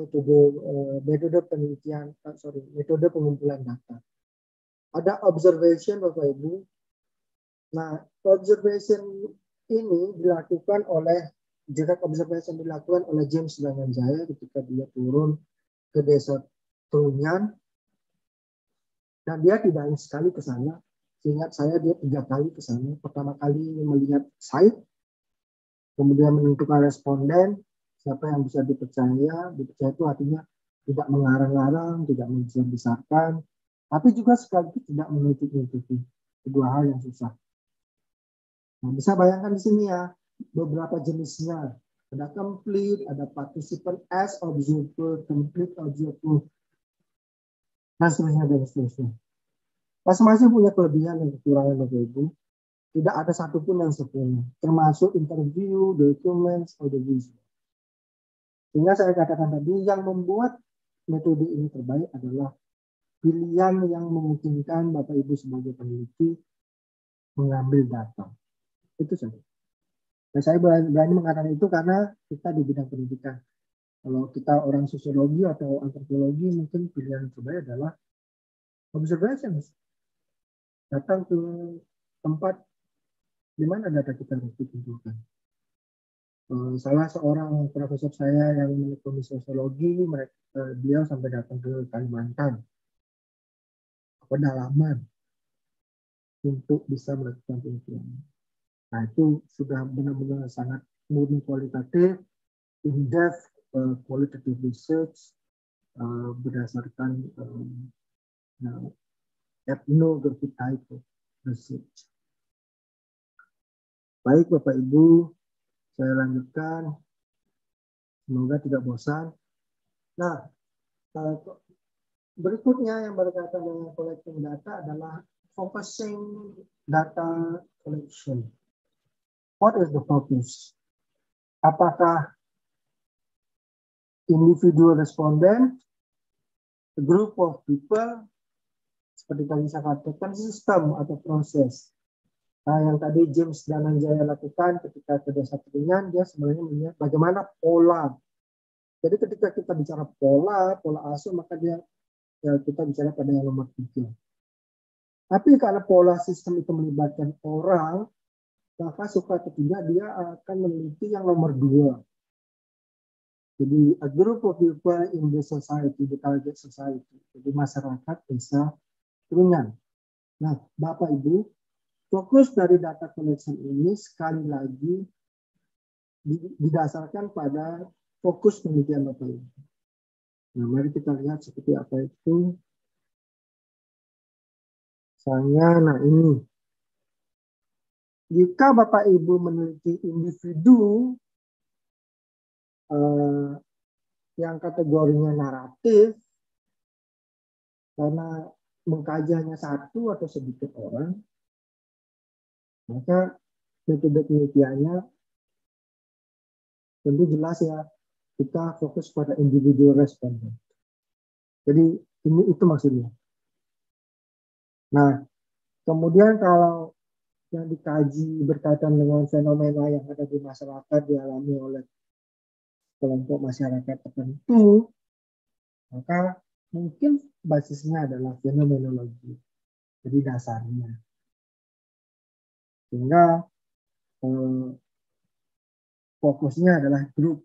metode penelitian, metode pengumpulan data. Ada observation Bapak Ibu. Nah, observation ini dilakukan oleh direct observation dilakukan oleh James Dananjaya ketika dia turun ke desa Trunyan, dan dia tidak hanya sekali ke sana. Seingat saya dia 3 kali ke sana. Pertama kali melihat site, kemudian menentukan responden, siapa yang bisa dipercaya. Dipercaya itu artinya tidak mengarang-arang, tidak membesar-besarkan, tapi juga sekaligus tidak menutup-nutupi. Kedua hal yang susah. Nah, bisa bayangkan di sini ya, beberapa jenisnya. Ada complete, ada participant as observer, complete observer, dan seterusnya, dan seterusnya. Masing-masing punya kelebihan dan kekurangan Bapak Ibu. Tidak ada satupun yang sempurna, termasuk interview, documents, audiovisual. Sehingga saya katakan tadi, yang membuat metode ini terbaik adalah pilihan yang memungkinkan Bapak Ibu sebagai peneliti mengambil data. Itu saja. Dan saya berani mengatakan itu karena kita di bidang pendidikan. Kalau kita orang sosiologi atau antropologi, mungkin pilihan terbaik adalah observation. Datang ke tempat di mana data kita harus dikumpulkan. Salah seorang profesor saya yang menekuni sosiologi, beliau sampai datang ke Kalimantan, ke pedalaman, untuk bisa melakukan penelitian. Nah, itu sudah benar-benar sangat murni kualitatif, in-depth qualitative research berdasarkan ethnographic type of research. Baik Bapak Ibu, saya lanjutkan. Semoga tidak bosan. Nah, berikutnya yang berkaitan dengan collecting data adalah focusing data collection. What is the focus? Apakah individual respondent, a group of people, seperti tadi saya katakan, sistem atau proses. Nah, yang tadi James Dananjaya lakukan ketika ke desa Trunyan, dia sebenarnya melihat bagaimana pola. Jadi ketika kita bicara pola asuh, maka kita bicara pada yang nomor 3. Tapi karena pola sistem itu melibatkan orang, maka suka atau tidak dia akan meneliti yang nomor 2. Jadi a group of people in the society, the target society. Jadi masyarakat desa Trunyan. Nah, Bapak Ibu, fokus dari data collection ini sekali lagi didasarkan pada fokus penelitian Bapak Ibu. Nah, mari kita lihat seperti apa itu. Nah ini. Jika Bapak Ibu meneliti individu yang kategorinya naratif, karena mengkaji hanya satu atau sedikit orang, maka metode penelitiannya tentu jelas ya, kita fokus pada individual responden. Jadi itu maksudnya. Nah, kemudian kalau yang dikaji berkaitan dengan fenomena yang ada di masyarakat dialami oleh kelompok masyarakat tertentu, maka mungkin basisnya adalah fenomenologi. Jadi dasarnya. Sehingga fokusnya adalah grup.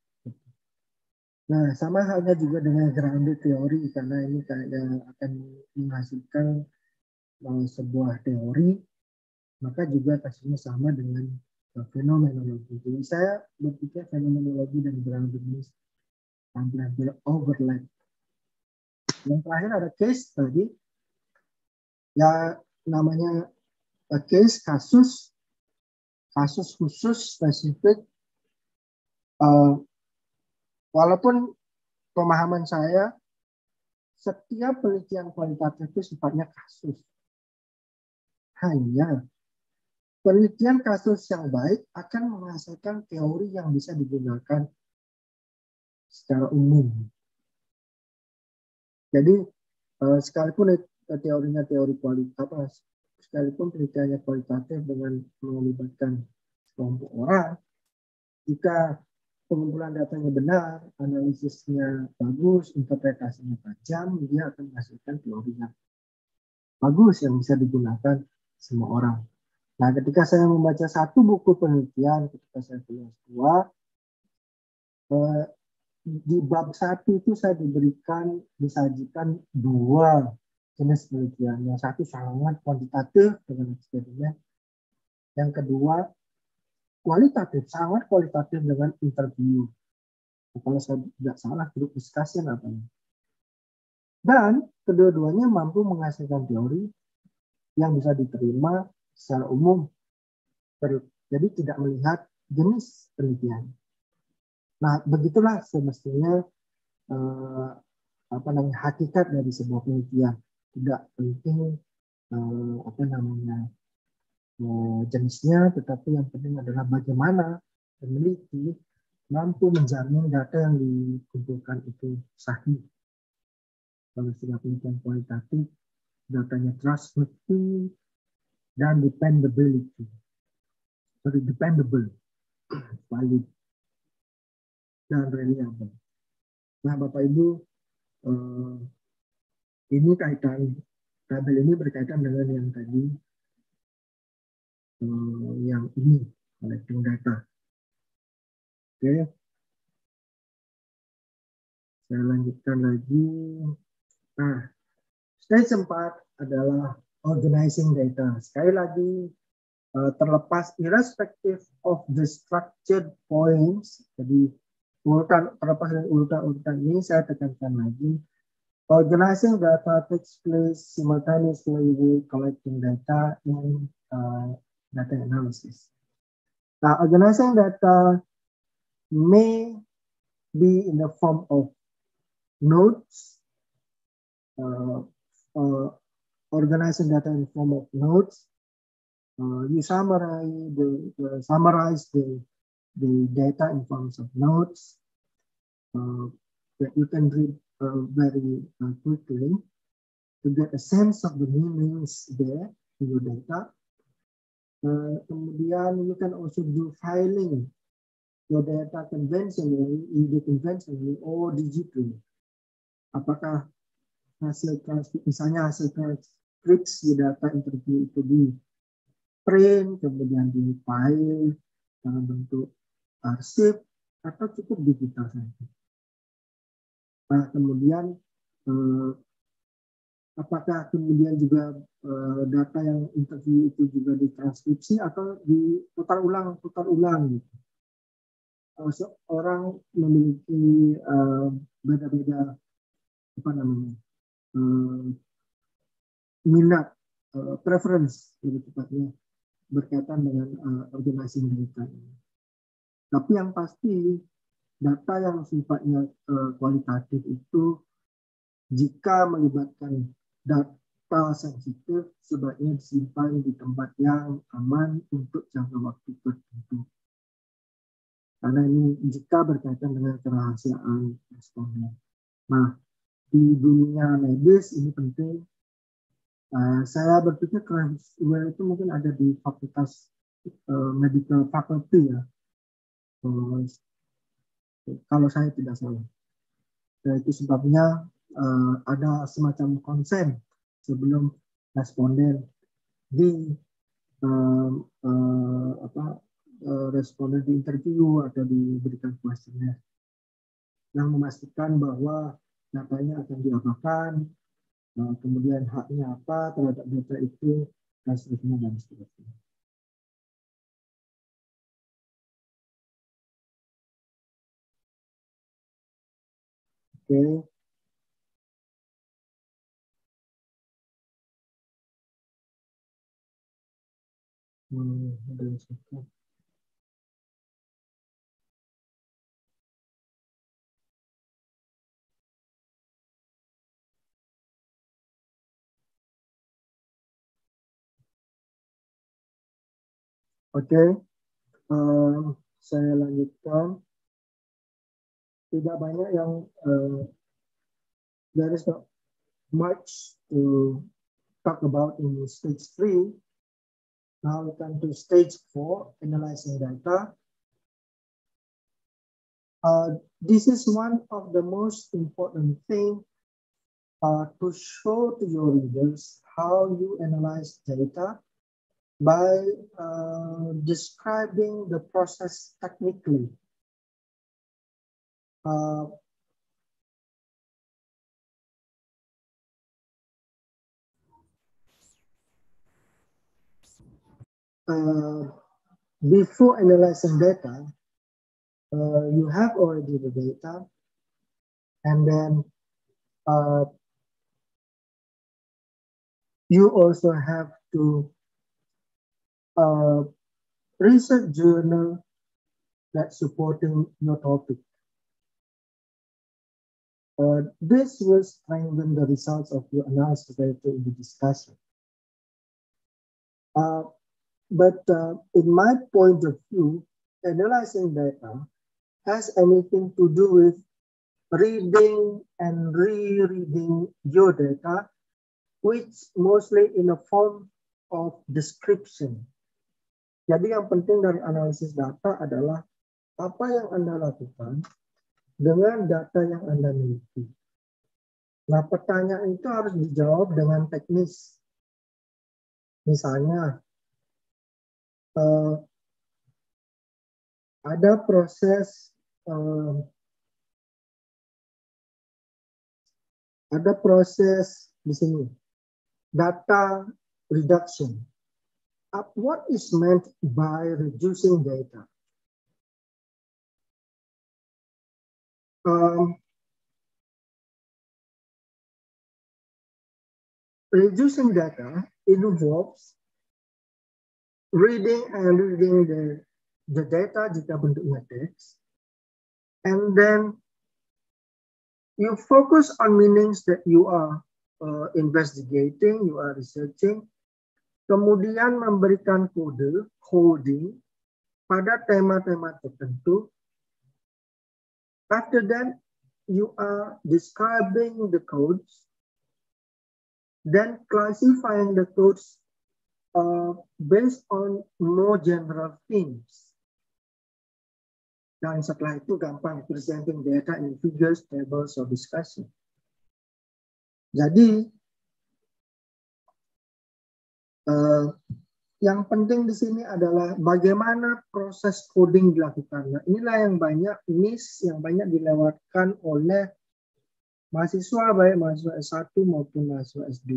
Nah, sama halnya juga dengan grounded teori, karena ini kayaknya akan menghasilkan sebuah teori, maka juga kasusnya sama dengan fenomenologi. Jadi saya berpikir fenomenologi dan grounded ini hampir overlap. Yang terakhir ada case tadi, ya namanya case, kasus khusus spesifik. Walaupun pemahaman saya, setiap penelitian kualitatif itu sifatnya kasus. Hanya penelitian kasus yang baik akan menghasilkan teori yang bisa digunakan secara umum. Jadi sekalipun teorinya teori kualitatif, sekalipun penelitiannya kualitatif dengan melibatkan kelompok orang, jika pengumpulan datanya benar, analisisnya bagus, interpretasinya tajam, dia akan menghasilkan teori yang bagus yang bisa digunakan semua orang. Nah, ketika saya membaca satu buku penelitian, ketika saya kuliah S2, di bab 1 itu saya disajikan 2 jenis penelitian. Yang satu sangat kuantitatif dengan eksperimen. Yang kedua, kualitatif, sangat kualitatif dengan interview. Kalau saya tidak salah, grup discussion apa ini. Dan kedua-duanya mampu menghasilkan teori yang bisa diterima secara umum. Jadi tidak melihat jenis penelitian. Nah, begitulah semestinya hakikat dari sebuah penelitian. Tidak penting jenisnya, tetapi yang penting adalah bagaimana peneliti mampu menjamin data yang dikumpulkan itu sahih. Kalau sudah penelitian kualitatif, datanya trustworthy dan dependable, valid, dan reliable. Nah, Bapak Ibu, ini tabel ini berkaitan dengan yang tadi, yang ini, collecting data. Oke, saya lanjutkan lagi. Nah, stage 4 adalah organizing data. Sekali lagi, terlepas irrespective of the structured points, jadi terlepas dari urutan ini, saya tekankan lagi, organizing data takes place simultaneously with collecting data in data analysis. Now, organizing data may be in the form of nodes, organizing data in the form of nodes. You summarize the data in forms of nodes that you can read very quickly to get a sense of the meanings there in your data. Kemudian you can also do filing your data conventionally, either conventionally or digitally. Apakah misalnya hasil transkripsi data interview itu di print, kemudian di file dalam bentuk arsip, atau cukup digital saja. Nah, kemudian apakah kemudian juga data yang interview itu juga ditranskripsi atau diputar ulang gitu. Orang memiliki beda-beda minat, preference lebih tepatnya berkaitan dengan organisasi data. Tapi yang pasti data yang sifatnya kualitatif itu jika melibatkan data sensitif sebaiknya disimpan di tempat yang aman untuk jangka waktu tertentu. Karena ini jika berkaitan dengan kerahasiaan responden. Nah, di dunia medis ini penting. Saya berpikir kerahasiaan itu mungkin ada di fakultas medical faculty ya. Kalau saya tidak salah. Itu sebabnya ada semacam konsen sebelum responden responden di interview atau diberikan kuesioner yang memastikan bahwa datanya akan diapakan, kemudian haknya apa terhadap data itu, dan seterusnya. Oke. Ada yang suka. Oke, saya lanjutkan. Tidak banyak yang there is not much to talk about in stage 3. Now we come to stage 4, analyzing data. This is one of the most important things to show to your readers how you analyze data by describing the process technically. Before analyzing data, you have already the data, and then you also have to research journal that's supporting your topic. This will strengthen the results of your analysis later in the discussion. But in my point of view, analyzing data has anything to do with reading and rereading your data, which mostly in a form of description. Jadi yang penting dari analisis data adalah apa yang Anda lakukan dengan data yang Anda miliki. Nah, pertanyaan itu harus dijawab dengan teknis. Misalnya, ada proses di sini, data reduction. What is meant by reducing data? Reducing data involves reading and reading the data jika bentuknya teks, and then you focus on meanings that you are investigating, you are researching, kemudian memberikan kode, coding, pada tema-tema tertentu. After that, you are describing the codes, then classifying the codes based on more general themes. Dan setelah itu gampang presenting data in figures, tables, or discussion. Jadi, yang penting di sini adalah bagaimana proses coding dilakukan. Nah, inilah yang banyak miss, yang banyak dilewatkan oleh mahasiswa baik mahasiswa S1 maupun mahasiswa S2.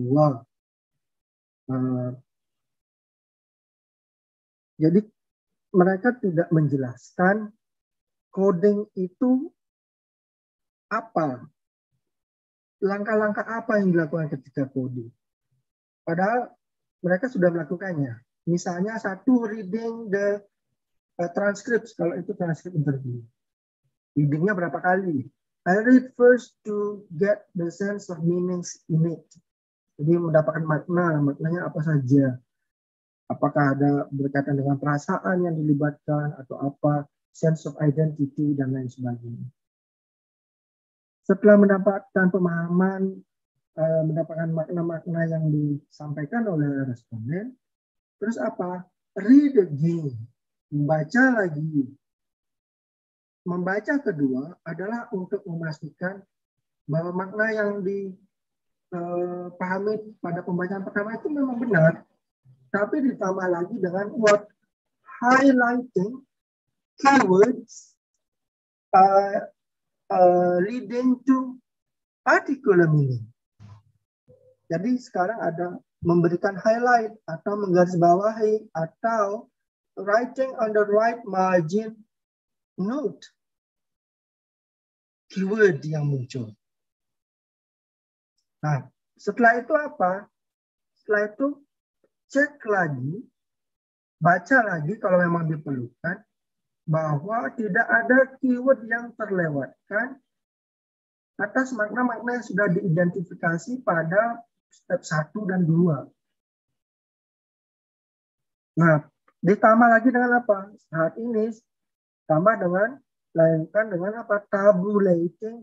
Jadi mereka tidak menjelaskan coding itu apa, langkah-langkah apa yang dilakukan ketika coding. Padahal mereka sudah melakukannya. Misalnya satu, reading the transcripts, kalau itu transkrip interview. Readingnya berapa kali? I read first to get the sense of meanings in it. Jadi mendapatkan maknanya apa saja. Apakah ada berkaitan dengan perasaan yang dilibatkan atau apa, sense of identity dan lain sebagainya. Setelah mendapatkan pemahaman, mendapatkan makna-makna yang disampaikan oleh responden, terus apa? Read again, membaca lagi. Membaca kedua adalah untuk memastikan bahwa makna yang dipahami pada pembacaan pertama itu memang benar. Tapi ditambah lagi dengan what? Highlighting keywords leading to particular meaning. Jadi sekarang ada memberikan highlight atau menggarisbawahi atau writing on the right margin note keyword yang muncul. Nah, setelah itu apa? Setelah itu cek lagi, baca lagi kalau memang diperlukan, bahwa tidak ada keyword yang terlewatkan atas makna-makna yang sudah diidentifikasi pada step 1 dan 2. Nah, ditambah lagi dengan apa? Saat ini tambah dengan lainkan dengan apa? Tabulating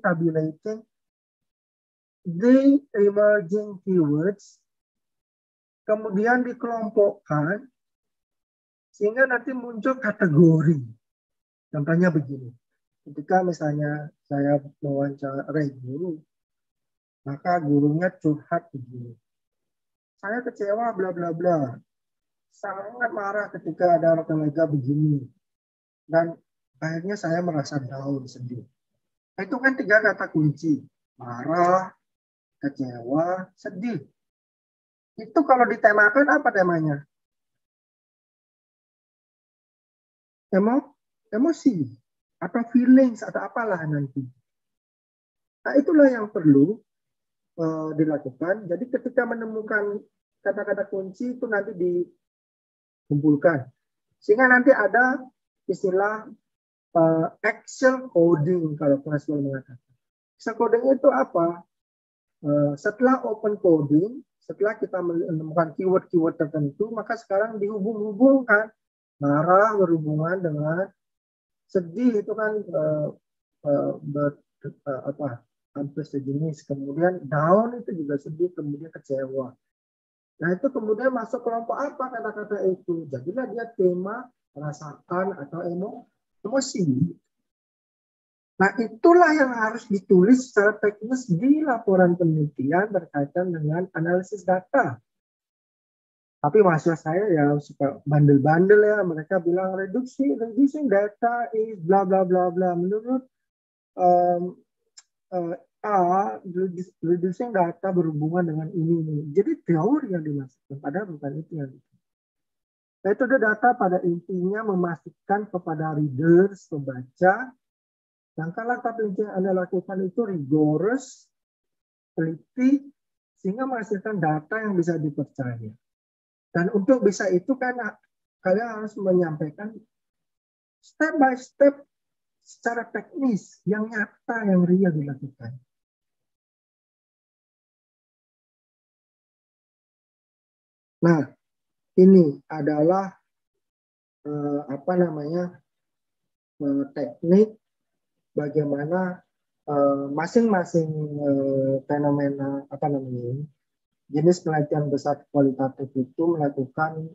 the emerging keywords, kemudian dikelompokkan sehingga nanti muncul kategori. Contohnya begini, ketika misalnya saya mewawancarai guru, maka gurunya curhat begini, saya kecewa bla bla bla, sangat marah ketika ada rekan-rekan begini, dan akhirnya saya merasa down, sedih. Itu kan 3 kata kunci, marah, kecewa, sedih. Itu kalau ditemakan apa temanya? Emosi atau feelings atau apalah nanti. Nah, itulah yang perlu dilakukan. Jadi ketika menemukan kata-kata kunci itu nanti dikumpulkan. Sehingga nanti ada istilah Excel coding kalau Maxwell mengatakan. Excel coding itu apa? Setelah open coding, setelah kita menemukan keyword-keyword tertentu, maka sekarang dihubung-hubungkan. Marah berhubungan dengan sedih, itu kan hampir sejenis. Kemudian down itu juga sedih, kemudian kecewa. Nah itu kemudian masuk kelompok apa kata-kata itu? Jadilah dia tema, perasaan atau emosi. Nah itulah yang harus ditulis secara teknis di laporan penelitian berkaitan dengan analisis data. Tapi mahasiswa saya ya suka bandel-bandel ya, mereka bilang reducing data is bla bla bla bla. Menurut reducing data berhubungan dengan ini. Jadi teori yang dimaksudkan, padahal bukan itu yang dimaksudkan. Metode data pada intinya memastikan kepada readers, pembaca, langkah-langkah penelitian yang Anda lakukan itu rigorous, teliti, sehingga menghasilkan data yang bisa dipercaya. Dan untuk bisa itu kan kalian harus menyampaikan step by step secara teknis yang nyata, yang real dilakukan. Nah, ini adalah teknik bagaimana masing-masing fenomena jenis penelitian besar kualitatif itu melakukan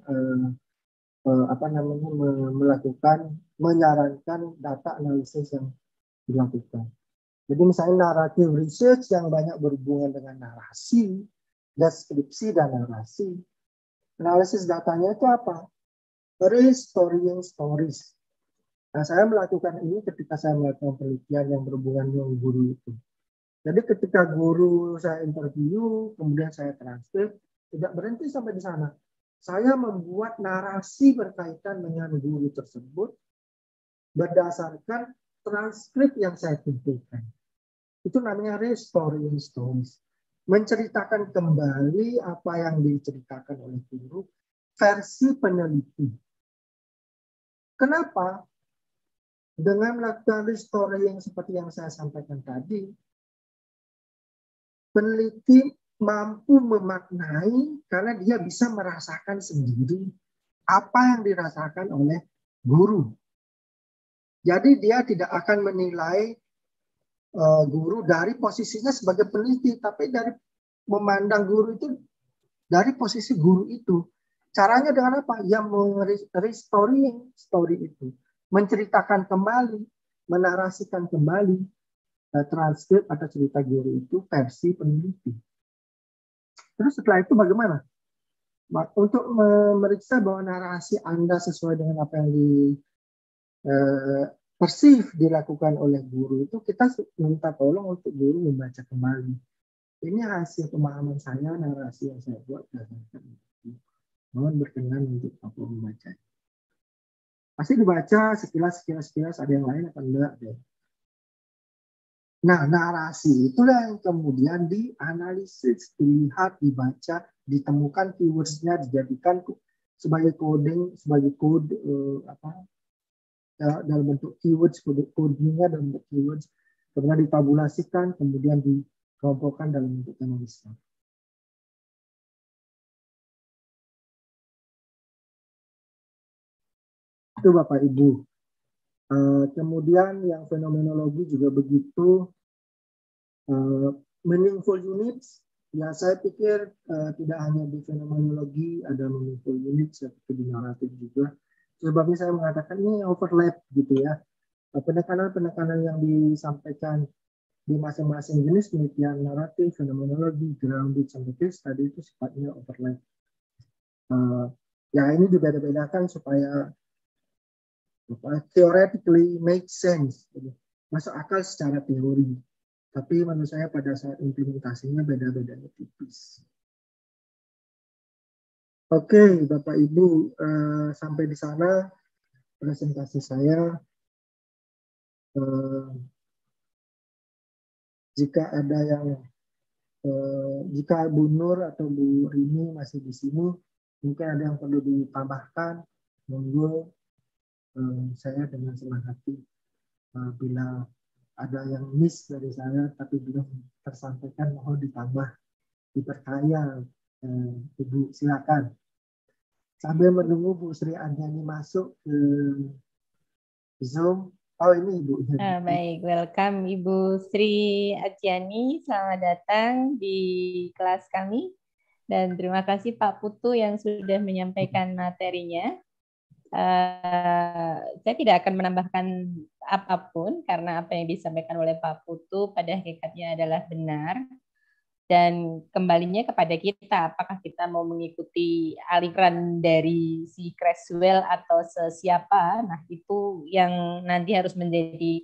menyarankan data analisis yang dilakukan. Jadi misalnya naratif research yang banyak berhubungan dengan narasi, deskripsi dan narasi. Analisis datanya itu apa? Restoring stories. Nah, saya melakukan ini ketika saya melakukan penelitian yang berhubungan dengan guru itu. Jadi ketika guru saya interview, kemudian saya transkrip, tidak berhenti sampai di sana. Saya membuat narasi berkaitan dengan guru tersebut berdasarkan transkrip yang saya kumpulkan. Itu namanya restoring stories. Menceritakan kembali apa yang diceritakan oleh guru versi peneliti. Kenapa? Dengan melakukan restoring seperti yang saya sampaikan tadi, peneliti mampu memaknai karena dia bisa merasakan sendiri apa yang dirasakan oleh guru. Jadi dia tidak akan menilai guru dari posisinya sebagai peneliti, tapi dari memandang guru itu dari posisi guru itu. Caranya dengan apa? Yang restoring story itu, menceritakan kembali, menarasikan kembali transkrip atau cerita guru itu versi peneliti. Terus setelah itu bagaimana? Untuk memeriksa bahwa narasi Anda sesuai dengan apa yang persif dilakukan oleh guru itu, kita minta tolong untuk guru membaca kembali. Ini hasil pemahaman saya, narasi yang saya buat berdasarkan itu. Mohon berkenan untuk Bapak membaca. Pasti dibaca sekilas, ada yang lain apa enggak? Nah, narasi itulah yang kemudian dianalisis, dilihat, dibaca, ditemukan keywords-nya, dijadikan sebagai coding, sebagai kode dalam bentuk keywords, codingnya dalam bentuk keywords, kemudian ditabulasikan, kemudian dikelompokkan dalam bentuk analisa. Itu Bapak Ibu. Kemudian yang fenomenologi juga begitu. Meaningful units, ya saya pikir tidak hanya di fenomenologi ada meaningful units, seperti di naratif juga. Sebabnya saya mengatakan ini overlap gitu ya. Penekanan-penekanan yang disampaikan di masing-masing jenis penelitian naratif, fenomenologi, grounded, sampai case tadi itu sifatnya overlap. Ya ini juga dibedakan supaya theoretically make sense, masuk akal secara teori. Tapi menurut saya pada saat implementasinya beda-bedanya tipis. Oke, Bapak Ibu, sampai di sana presentasi saya. Jika ada yang, jika Bu Nur atau Bu Rini masih di sini, mungkin ada yang perlu ditambahkan, monggo saya dengan senang hati. Bila ada yang miss dari saya tapi belum tersampaikan, mohon ditambah, diperkaya. Ibu silakan. Sambil menunggu Bu Sri Anjani masuk ke Zoom. Oh ini Ibu. Baik, welcome Ibu Sri Ajiani. Selamat datang di kelas kami. Dan terima kasih Pak Putu yang sudah menyampaikan materinya. Saya tidak akan menambahkan apapun karena apa yang disampaikan oleh Pak Putu pada hakikatnya adalah benar. Dan kembalinya kepada kita, apakah kita mau mengikuti aliran dari si Creswell atau siapa, nah itu yang nanti harus menjadi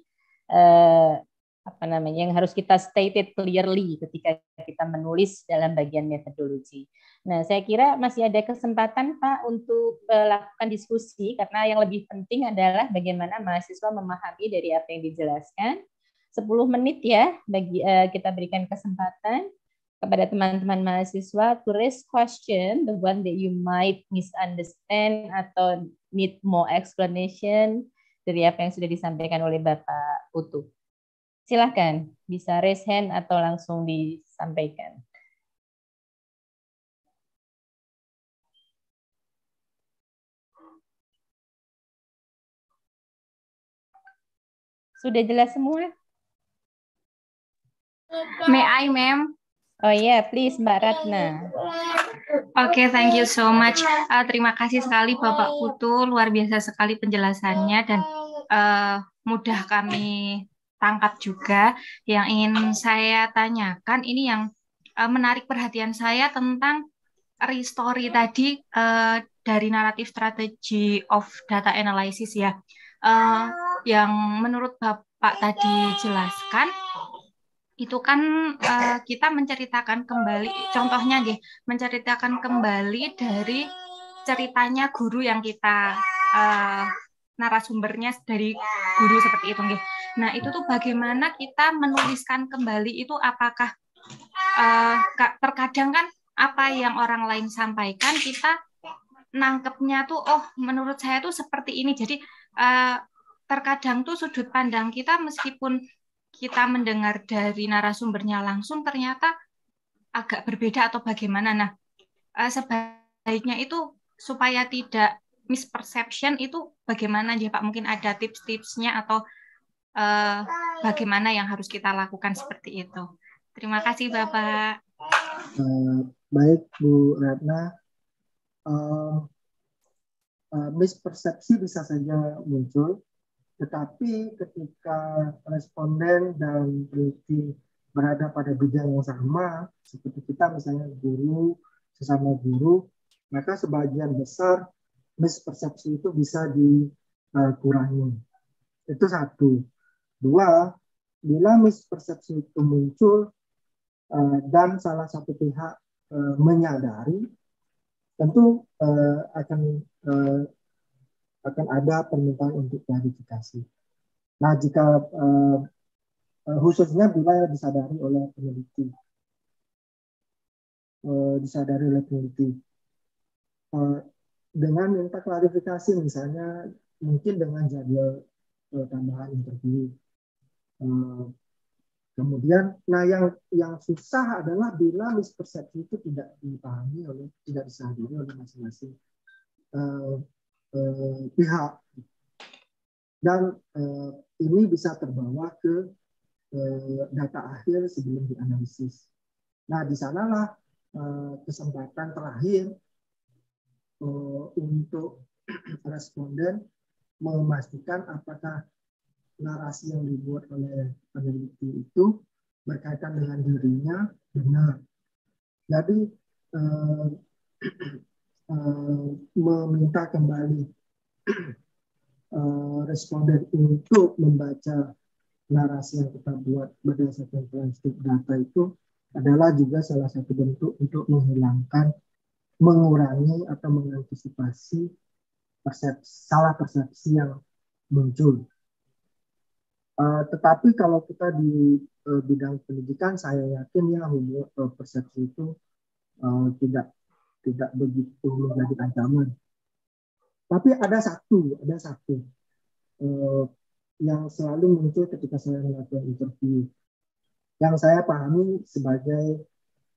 yang harus kita stated clearly ketika kita menulis dalam bagian metodologi. Nah, saya kira masih ada kesempatan Pak untuk lakukan diskusi, karena yang lebih penting adalah bagaimana mahasiswa memahami dari apa yang dijelaskan. 10 menit ya, kita berikan kesempatan kepada teman-teman mahasiswa to raise question, the one that you might misunderstand atau need more explanation dari apa yang sudah disampaikan oleh Bapak Putu. Silakan, bisa raise hand atau langsung disampaikan. Sudah jelas semua? May I, ma'am? Oh ya, yeah, please Mbak Ratna. Oke, thank you so much. Terima kasih sekali Bapak Putu, luar biasa sekali penjelasannya dan mudah kami tangkap juga. Yang ingin saya tanyakan ini yang menarik perhatian saya tentang restory tadi dari narrative strategy of data analysis ya. Yang menurut Bapak tadi jelaskan, itu kan kita menceritakan kembali, contohnya nggih, menceritakan kembali dari ceritanya guru yang kita narasumbernya dari guru seperti itu nggih. Nah, itu tuh bagaimana kita menuliskan kembali itu, apakah terkadang kan apa yang orang lain sampaikan kita nangkepnya tuh oh menurut saya tuh seperti ini. Jadi terkadang tuh sudut pandang kita meskipun kita mendengar dari narasumbernya langsung ternyata agak berbeda atau bagaimana. Nah, sebaiknya itu supaya tidak misperception itu bagaimana ya Pak? Mungkin ada tips-tipsnya atau bagaimana yang harus kita lakukan seperti itu. Terima kasih Bapak. Baik Bu Ratna, mispersepsi bisa saja muncul, tetapi ketika responden dan peneliti berada pada bidang yang sama, seperti kita misalnya guru, sesama guru, maka sebagian besar mispersepsi itu bisa dikurangi. Itu satu. Dua, bila mispersepsi itu muncul dan salah satu pihak menyadari, tentu akan ada permintaan untuk klarifikasi. Nah, jika khususnya bila disadari oleh peneliti, dengan minta klarifikasi, misalnya mungkin dengan jadwal tambahan interview. Kemudian, nah yang susah adalah bila mispersepsi itu tidak disadari oleh masing-masing pihak, dan ini bisa terbawa ke data akhir sebelum dianalisis. Nah, di sanalah kesempatan terakhir untuk responden memastikan apakah narasi yang dibuat oleh peneliti itu berkaitan dengan dirinya benar. Jadi meminta kembali responden untuk membaca narasi yang kita buat berdasarkan transkrip data itu adalah juga salah satu bentuk untuk mengurangi atau mengantisipasi salah persepsi yang muncul. Tetapi kalau kita di bidang pendidikan, saya yakin ya persepsi itu tidak begitu menjadi ancaman. Tapi ada satu yang selalu muncul ketika saya melakukan interview, yang saya pahami sebagai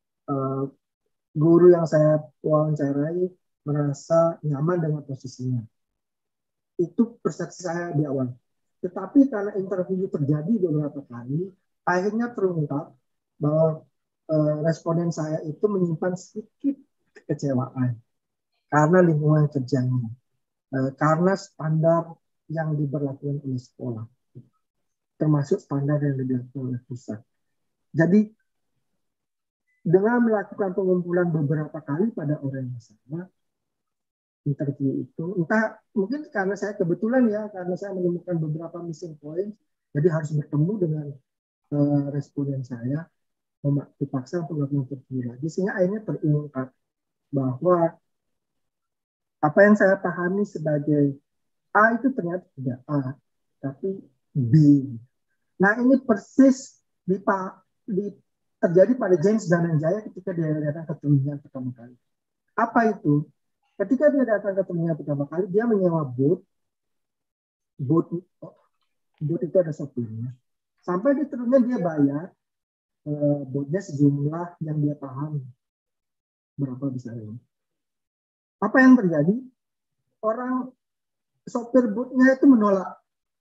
guru yang saya wawancarai merasa nyaman dengan posisinya. Itu persepsi saya di awal. Tetapi karena interview terjadi beberapa kali, akhirnya terungkap bahwa responden saya itu menyimpan sedikit kekecewaan karena lingkungan kerjanya, karena standar yang diberlakukan oleh sekolah, termasuk standar yang diberlakukan oleh pusat. Jadi dengan melakukan pengumpulan beberapa kali pada orang yang sama, interview itu, entah mungkin karena saya kebetulan ya, karena saya menemukan beberapa missing point, jadi harus bertemu dengan responden saya, dipaksa untuk melakukan interview lagi, sehingga akhirnya terungkap bahwa apa yang saya pahami sebagai A itu ternyata tidak A, tapi B. Nah, ini persis terjadi pada James Dhananjaya ketika dia datang ke Tulungagung pertama kali. Apa itu? Ketika dia datang ke Tulungagung pertama kali, dia menyewa boot itu ada sopirnya. Sampai di Tulungagung dia bayar bootnya sejumlah yang dia paham berapa besarnya. Apa yang terjadi? Orang sopir bootnya itu menolak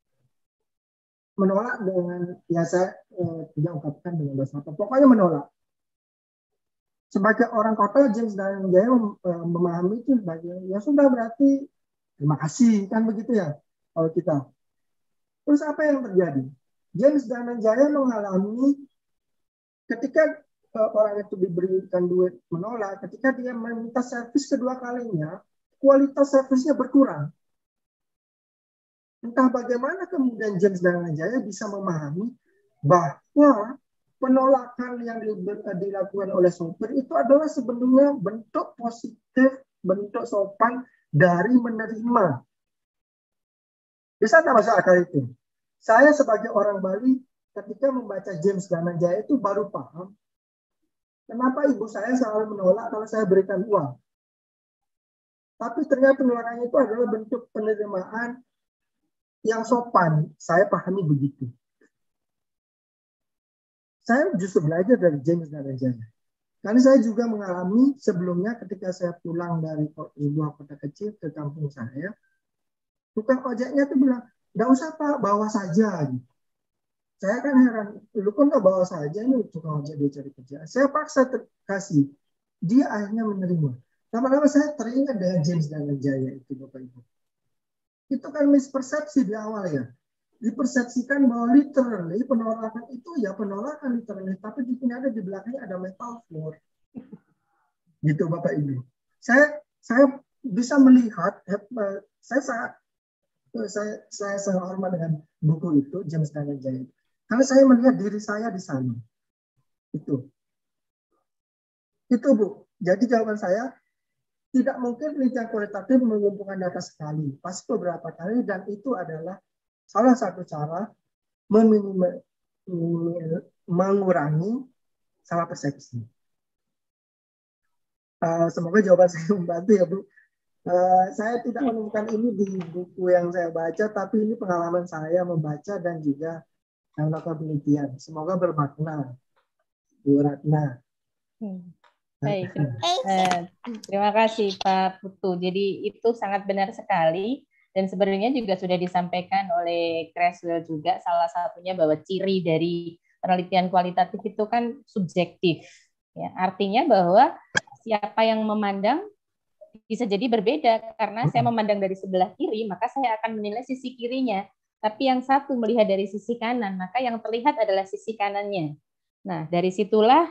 dengan, ya saya tidak ungkapkan dengan bahasa apa, pokoknya menolak. Sebagai orang kota, James Dhananjaya memahami itu sebagai, ya sudah berarti terima kasih, kan begitu ya kalau kita. Terus apa yang terjadi? James Dhananjaya mengalami ketika orang itu diberikan duit menolak, ketika dia meminta servis kedua kalinya, kualitas servisnya berkurang. Entah bagaimana kemudian James Dhananjaya bisa memahami bahwa penolakan yang dilakukan oleh sopir itu adalah sebenarnya bentuk positif, bentuk sopan dari menerima. Bisa nggak masuk akal itu? Saya sebagai orang Bali ketika membaca James Dananjaya itu baru paham kenapa ibu saya selalu menolak kalau saya berikan uang. Tapi ternyata penolakannya itu adalah bentuk penerimaan yang sopan. Saya pahami begitu. Saya justru belajar dari James Dananjaya. Karena saya juga mengalami sebelumnya ketika saya pulang dari sebuah kota kecil ke kampung saya, tukang ojeknya tuh bilang, nggak usah Pak, bawa saja. Saya kan heran, lu kan nggak bawa saja, ini tukang ojek dia cari kerja. Saya paksa kasih, dia akhirnya menerima. Lama-lama saya teringat dengan James Dananjaya itu Bapak Ibu. Itu kan mispersepsi di awal ya. Dipersepsikan bahwa literally penolakan itu ya penolakan literally, tapi ada di belakangnya ada metafor. Gitu Bapak Ibu. Saya bisa melihat, saya sangat hormat dengan buku itu James Dananjaya. Karena saya melihat diri saya di sana. Itu Bu. Jadi jawaban saya tidak mungkin penelitian kualitatif mengumpulkan data sekali, pasti beberapa kali, dan itu adalah salah satu cara mengurangi salah persepsi. Semoga jawaban saya membantu ya Bu. Saya tidak menemukan ini di buku yang saya baca, tapi ini pengalaman saya membaca dan juga melakukan penelitian. Semoga bermakna, Bu Ratna. Baik, terima kasih Pak Putu. Jadi itu sangat benar sekali. Dan sebenarnya juga sudah disampaikan oleh Creswell juga, salah satunya bahwa ciri dari penelitian kualitatif itu kan subjektif. Ya, artinya bahwa siapa yang memandang bisa jadi berbeda, karena saya memandang dari sebelah kiri, maka saya akan menilai sisi kirinya. Tapi yang satu melihat dari sisi kanan, maka yang terlihat adalah sisi kanannya. Nah, dari situlah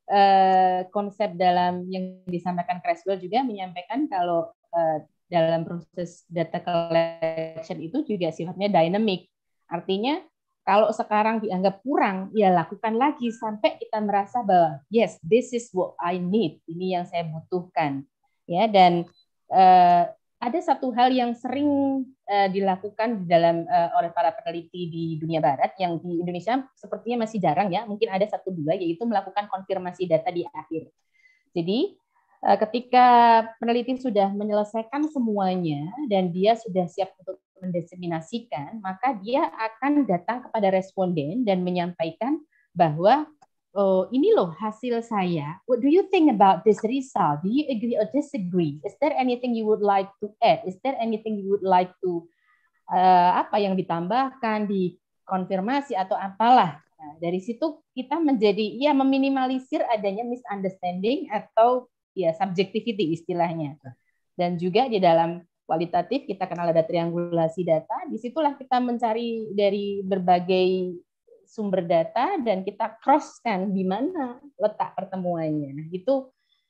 konsep dalam yang disampaikan Creswell juga menyampaikan kalau dalam proses data collection itu juga sifatnya dynamic. Artinya kalau sekarang dianggap kurang, ya lakukan lagi sampai kita merasa bahwa yes, this is what I need. Ini yang saya butuhkan. Ya, dan ada satu hal yang sering dilakukan dalam oleh para peneliti di dunia barat yang di Indonesia sepertinya masih jarang ya, mungkin ada 1-2, yaitu melakukan konfirmasi data di akhir. Jadi ketika peneliti sudah menyelesaikan semuanya dan dia sudah siap untuk mendiseminasikan, maka dia akan datang kepada responden dan menyampaikan bahwa oh, ini loh hasil saya. What do you think about this result? Do you agree or disagree? Is there anything you would like to add? Is there anything you would like to apa yang ditambahkan, dikonfirmasi atau apalah? Nah, dari situ kita menjadi ya meminimalisir adanya misunderstanding atau ya subjectivity istilahnya. Dan juga di dalam kualitatif kita kenal ada triangulasi data. Disitulah kita mencari dari berbagai sumber data dan kita cross-kan di mana letak pertemuannya. Nah, itu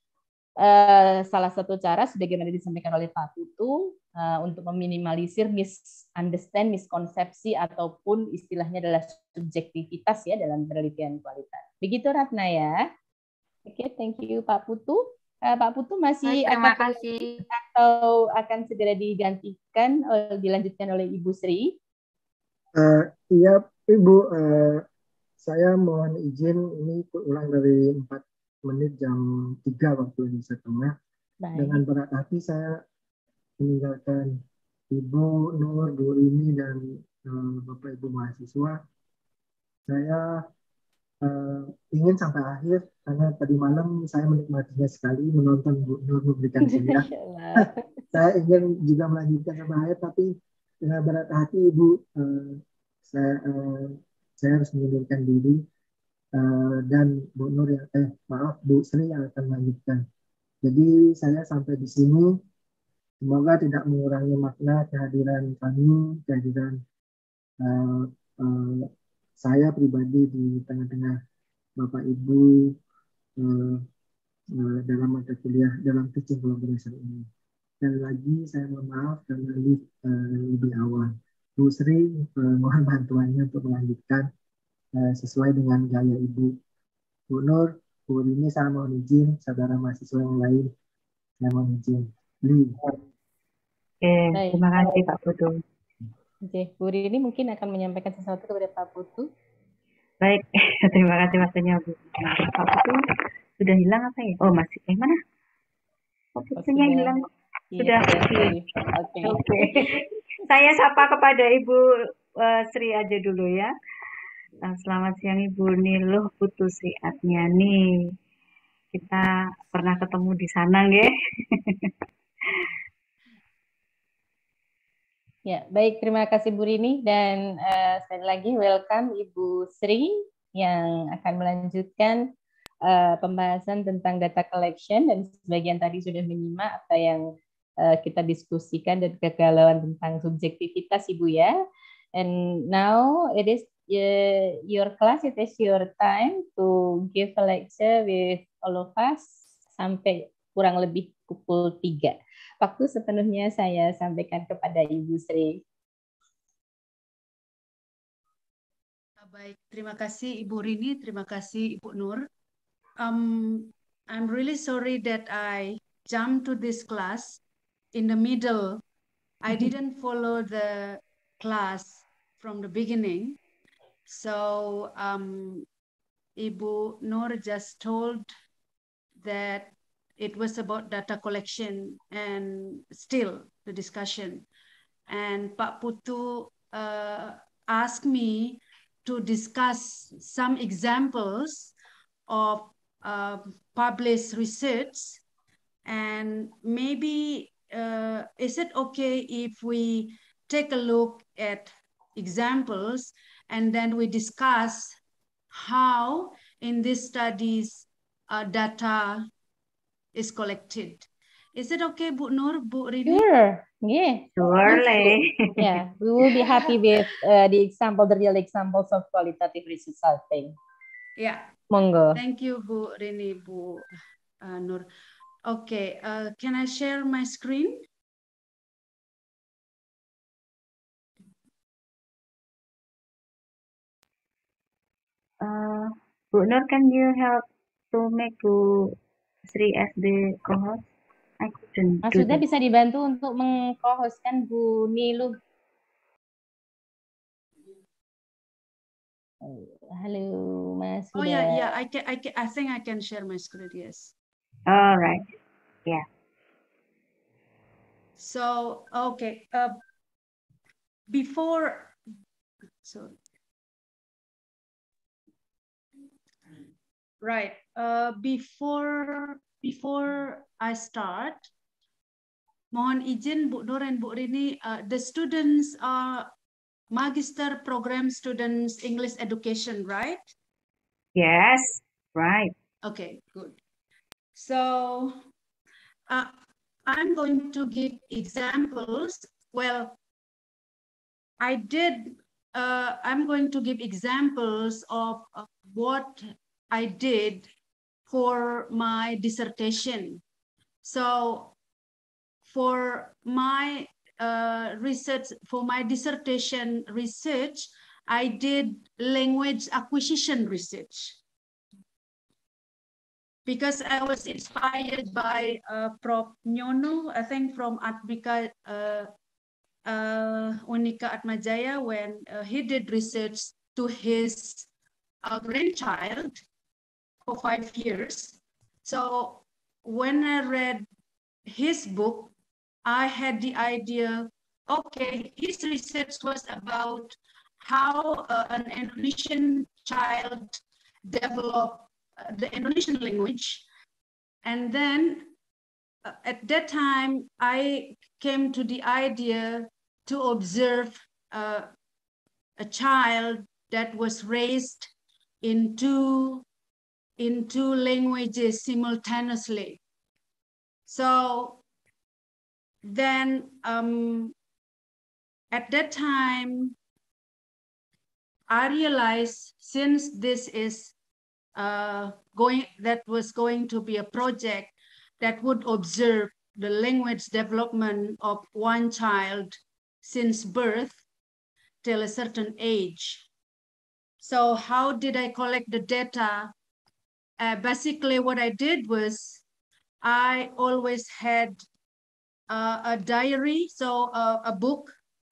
salah satu cara sebagaimana disampaikan oleh Pak Putu untuk meminimalisir miskonsepsi ataupun istilahnya adalah subjektivitas ya dalam penelitian kualitas. Begitu Ratna ya. Oke, thank you Pak Putu. Pak Putu masih terima kasih atau akan segera digantikan dilanjutkan oleh Ibu Sri? Iya Ibu, saya mohon izin ini ulang dari 4 menit jam 3 waktu Indonesia Tengah. Dengan berat hati saya meninggalkan Ibu Nur, Bu Rini, dan Bapak Ibu mahasiswa. Saya ingin sampai akhir karena tadi malam saya menikmatinya sekali menonton Bu Nur memberikan kuliah. Saya ingin juga melanjutkan sampai akhir, tapi dengan berat hati Ibu, saya harus mengundurkan diri dan Bu Nur Bu Sri yang akan melanjutkan. Jadi saya sampai di sini. Semoga tidak mengurangi makna kehadiran kami, kehadiran saya pribadi di tengah-tengah Bapak Ibu dalam mata kuliah dalam teaching collaboration ini. Dan lagi saya mohon maaf karena lebih awal. Bu Sri mohon bantuannya untuk melanjutkan. sesuai dengan gaya Ibu. Bu Nur, Bu Rini saya mohon izin, saudara mahasiswa yang lain saya mohon izin. Oke, Baik. terima kasih Pak Putu. Oke, Bu Rini mungkin akan menyampaikan sesuatu kepada Pak Putu. Baik, terima kasih waktunya Bu. Pak Putu sudah hilang apa ya? Oh masih, mana? Pak Putunya sudah. hilang. Iya, Sudah. Oke. Oke. Saya sapa kepada Ibu Sri aja dulu ya. Selamat siang Ibu Niluh Putu Sri Atmiani. Kita pernah ketemu di sana nggih. Ya, baik, terima kasih Bu Rini dan sekali lagi welcome Ibu Sri yang akan melanjutkan pembahasan tentang data collection dan sebagian tadi sudah menyimak apa yang kita diskusikan dan kegalauan tentang subjektivitas Ibu ya. And now it is your class, it is your time to give a lecture with all of us sampai kurang lebih pukul 3. Waktu sepenuhnya saya sampaikan kepada Ibu Sri. Baik, terima kasih Ibu Rini, terima kasih Ibu Nur. I'm really sorry that I jumped to this class in the middle. I didn't follow the class from the beginning. So Ibu Nur just told that it was about data collection and still the discussion. And Pak Putu asked me to discuss some examples of published research, and maybe is it okay if we take a look at examples and then we discuss how in these studies data is collected? Is it okay, Bu Nur, Bu Rini? Sure, yeah. Surely. Yeah, we will be happy with the real examples of qualitative research, I think. Yeah. Monggo. Thank you, Bu Rini, Bu Nur. Okay, can I share my screen? Bu Nur, can you help to make Bu Sri as the co-host? I couldn't do Maksudnya that. bisa dibantu untuk meng-co-hostkan Bu Niluh. Halo, Mas. Oh yeah, I think I can share my screen. Yes. All right. Yeah. So okay, before I start, mohon izin Bu Nur and Bu Rini, the students are Magister Program students English education, right? Yes, right. Okay, good. So I'm going to give examples. Well, I'm going to give examples of what I did for my dissertation. So for my dissertation research, I did language acquisition research, because I was inspired by Prof. Nyono, I think from Atmika Unika Atmajaya, when he did research to his grandchild for 5 years. So when I read his book, I had the idea, okay, his research was about how an Indonesian child developed the Indonesian language. And then at that time, I came to the idea to observe a child that was raised in two languages simultaneously. So then at that time, I realized, since this is was going to be a project that would observe the language development of one child since birth till a certain age. So how did I collect the data? Basically, what I did was I always had a diary, so a book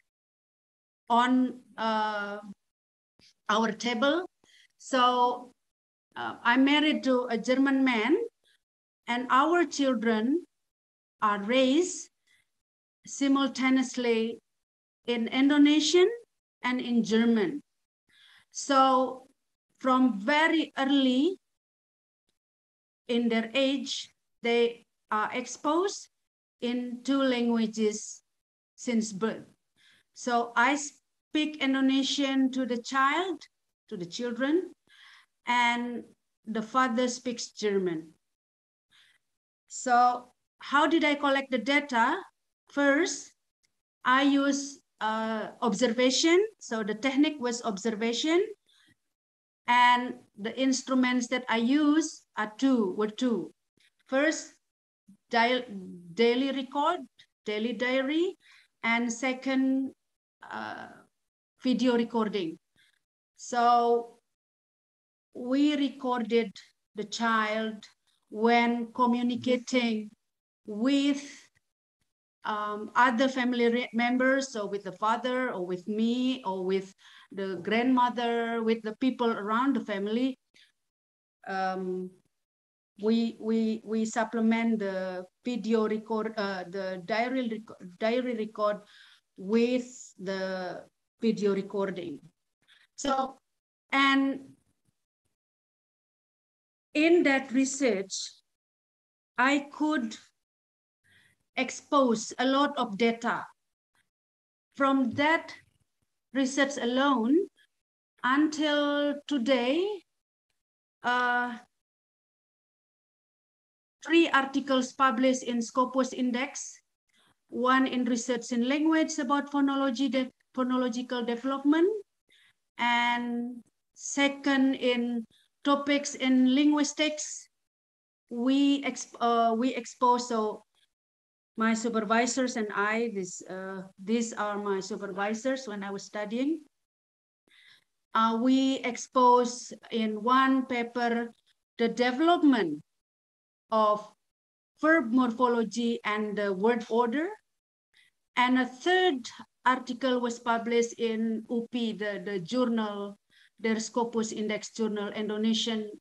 on our table. So I'm married to a German man, and our children are raised simultaneously in Indonesian and in German. So from very early in their age, they are exposed in 2 languages since birth. So I speak Indonesian to the child, to the children, and the father speaks German. So how did I collect the data? First, I use observation. So the technique was observation. And the instruments that I use were two. First, daily record, daily diary, and second, video recording. So we recorded the child when communicating with other family members, so with the father or with me or with the grandmother, with the people around the family. We supplement the video record, the diary record with the video recording. So, and in that research, I could expose a lot of data. From that research alone, until today, 3 articles published in Scopus Index, 1 in Research in Language about phonological development, and 2nd in Topics in Linguistics. We expose, so my supervisors and I, these are my supervisors when I was studying. We expose in 1 paper the development of verb morphology and the word order. And a 3rd article was published in UPI, the journal, the Scopus Index journal, Indonesian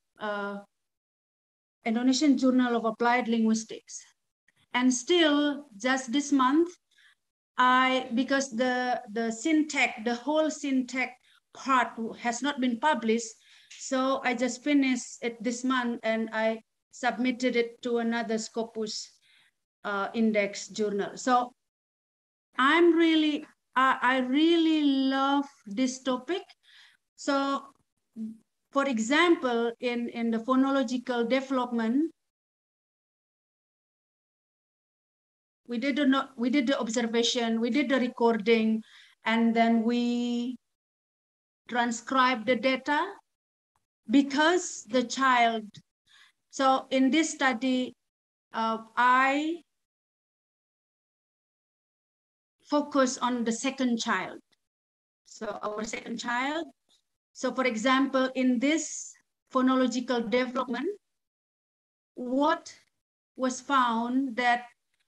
Journal of Applied Linguistics. And still, just this month, because the syntax, the whole syntax part has not been published, so I just finished it this month and I submitted it to another Scopus Index journal. So I really love this topic. So, for example, in the phonological development, we did the observation, we did the recording, and then we transcribed the data because the child. So in this study, I focus on the 2nd child. So our 2nd child. So for example, in this phonological development, what was found that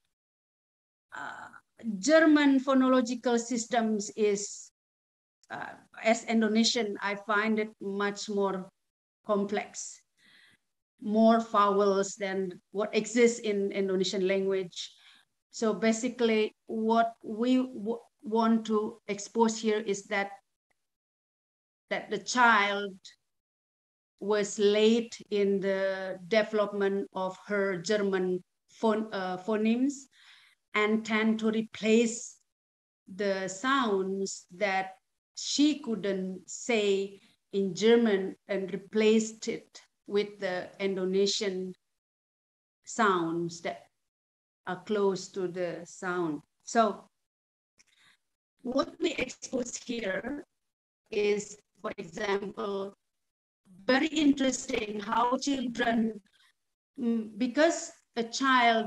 German phonological systems is, as Indonesian, I find it much more complex, more vowels than what exists in Indonesian language. So basically, what we want to expose here is that the child was late in the development of her German phonemes and tend to replace the sounds that she couldn't say in German and replaced it with the Indonesian sounds that are close to the sound. So what we expose here is, for example, very interesting how children, because a child,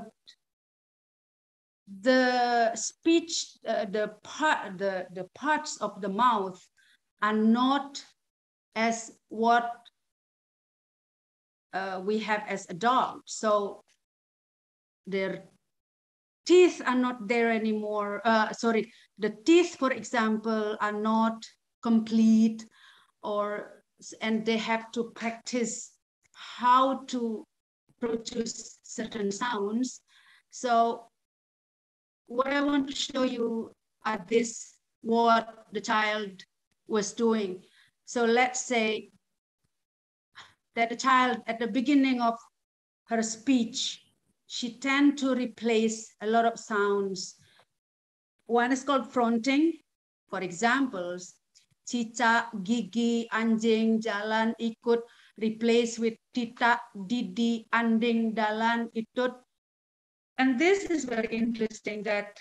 the speech, the parts of the mouth are not as what we have as adults. So their teeth are not there anymore. Sorry, the teeth, for example, are not complete, and they have to practice how to produce certain sounds. So what I want to show you are this, what the child was doing. So let's say that the child at the beginning of her speech, she tend to replace a lot of sounds. One is called fronting. For example, cicak, gigi, anjing, jalan, ikut, replace with titak, didi, anding, dalan, itut. And this is very interesting that,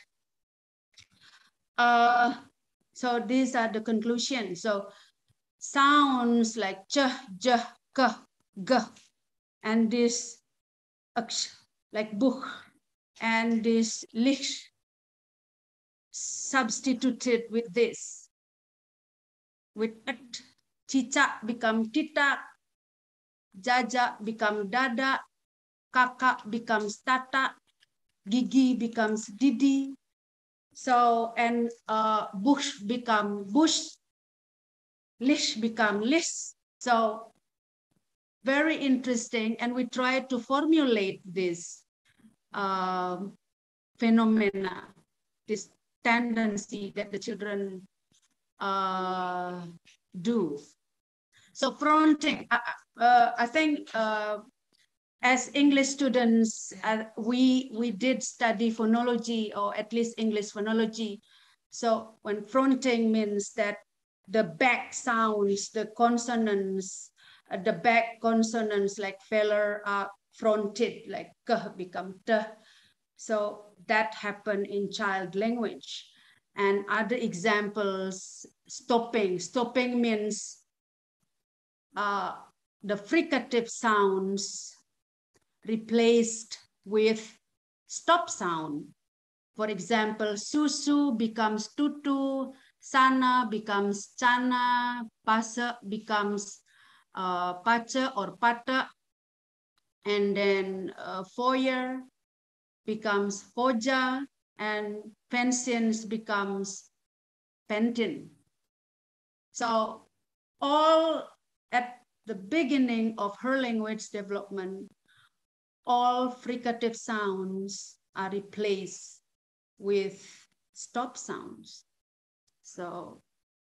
so these are the conclusions. So sounds like ch, j, k, g, and this like buch, and this lich substituted with this, with it, cicak become titak, jajak become dada, kakak becomes tata, gigi becomes didi. So, and bush become bush, lish become lish. So very interesting. And we try to formulate this phenomena, this tendency that the children do. So fronting, I think as English students, we did study phonology, or at least English phonology. So when fronting means that the back sounds, the consonants, the back consonants like feller are fronted, like k become t. So that happened in child language. And other examples, stopping. Stopping means the fricative sounds replaced with stop sound. For example, susu becomes tutu, sana becomes chana, pasa becomes pacha or pata, and then foyer becomes foja, and pensions becomes pentin. So all at the beginning of her language development, all fricative sounds are replaced with stop sounds. So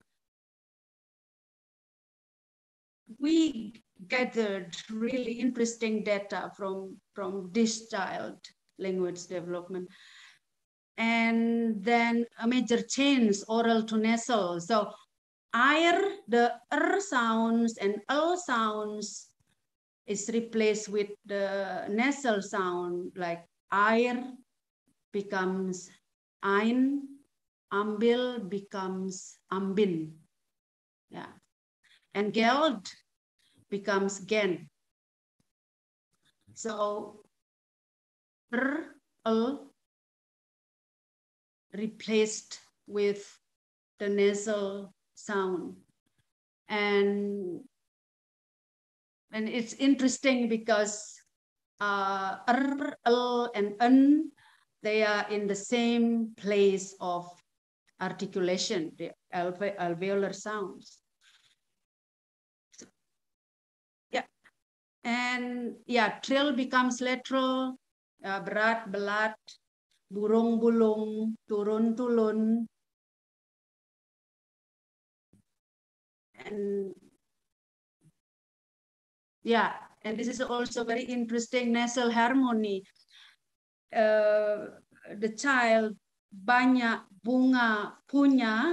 we gathered really interesting data from this child language development. And then a major change, oral to nasal. So air, the sounds and sounds is replaced with the nasal sound, like air becomes ein, ambil becomes ambin. Yeah. And geld becomes gen. So replaced with the nasal sound. And it's interesting because and n, they are in the same place of articulation, the alveolar sounds. So, yeah, and yeah, trill becomes lateral, berat, belat, burung, bulung, turun, tulun, and yeah, and this is also very interesting, nasal harmony. The child banyak bunga punya,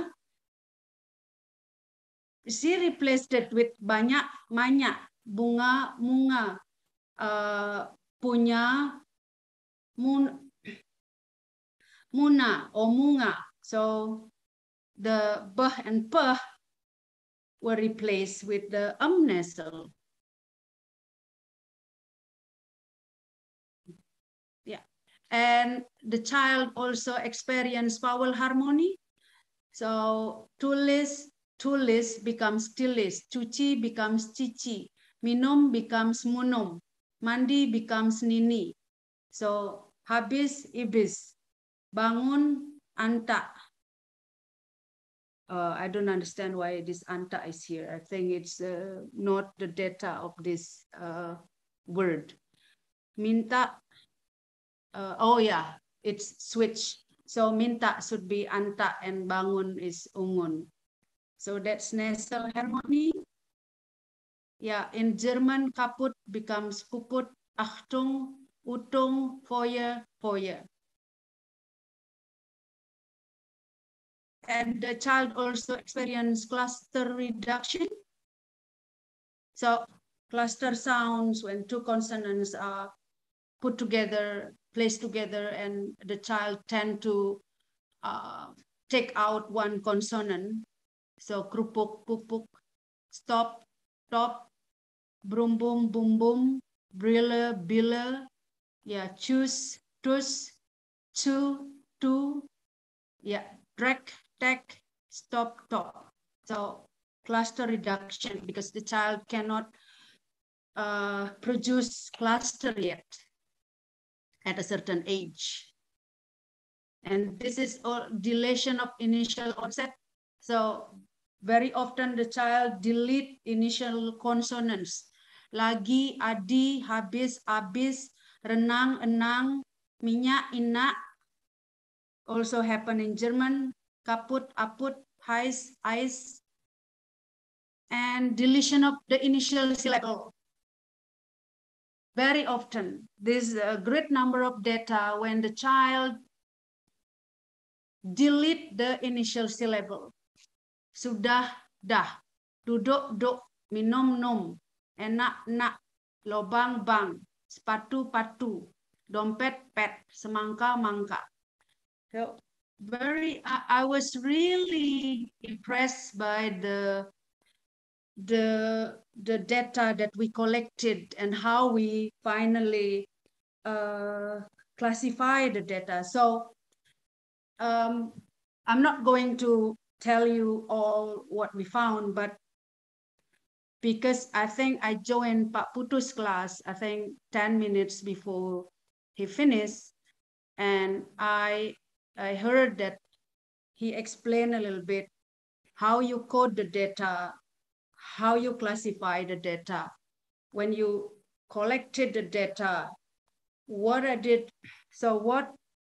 she replaced it with banyak banyak bunga munga, punya muna or munga. So the b and p were replaced with the nasal. Yeah, and the child also experienced vowel harmony. So tulis tulis becomes tilis, cuci becomes cici, minum becomes munum, mandi becomes nini. So habis ibis, bangun anta. I don't understand why this anta is here. I think it's not the data of this word. Minta, oh yeah, it's switch. So minta should be anta and bangun is ungun. So that's nasal harmony. Yeah, in German, kaput becomes puput, Achtung, Utung, Feuer, Feuer. And the child also experienced cluster reduction. So cluster sounds when two consonants are put together, placed together, and the child tend to take out one consonant. So krupuk, pupuk, stop, top, brum, boom, boom, boom, brille, bille, yeah, choose, tus, two, yeah, track, tech, stop, top. So cluster reduction, because the child cannot produce cluster yet at a certain age. And this is all deletion of initial onset. So very often the child delete initial consonants. Lagi, adi, habis, abis, renang, enang, minyak, inak. Also happen in German, kaput, aput, heis, ice, and deletion of the initial syllable. Very often, there's a great number of data when the child delete the initial syllable. Sudah, dah, duduk, duk, minum, nom, enak, nak, lobang, bang, sepatu, patu, dompet, pet, semangka, mangka. So I was really impressed by the data that we collected and how we finally classify the data. So I'm not going to tell you all what we found, but because I think I joined Pak Putu's class, I think 10 minutes before he finished, and I heard that he explained a little bit how you code the data, how you classify the data. When you collected the data, what I did, so what,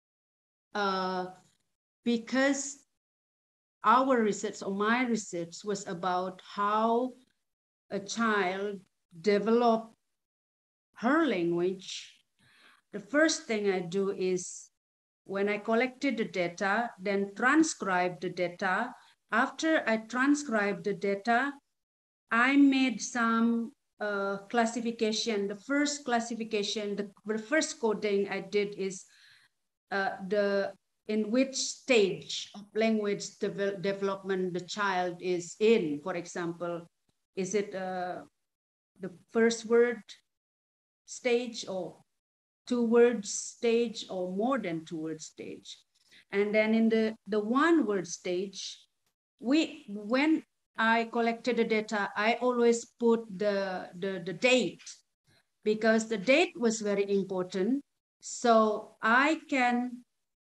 because our research or my research was about how a child develop her language. The first thing I do is when I collected the data, then transcribe the data. After I transcribe the data, I made some classification. The first classification, the first coding I did is in which stage of language development the child is in. For example, is it the first word stage or two words stage or more than two word stage? And then in the one word stage, when I collected the data, I always put the date, because the date was very important. So I can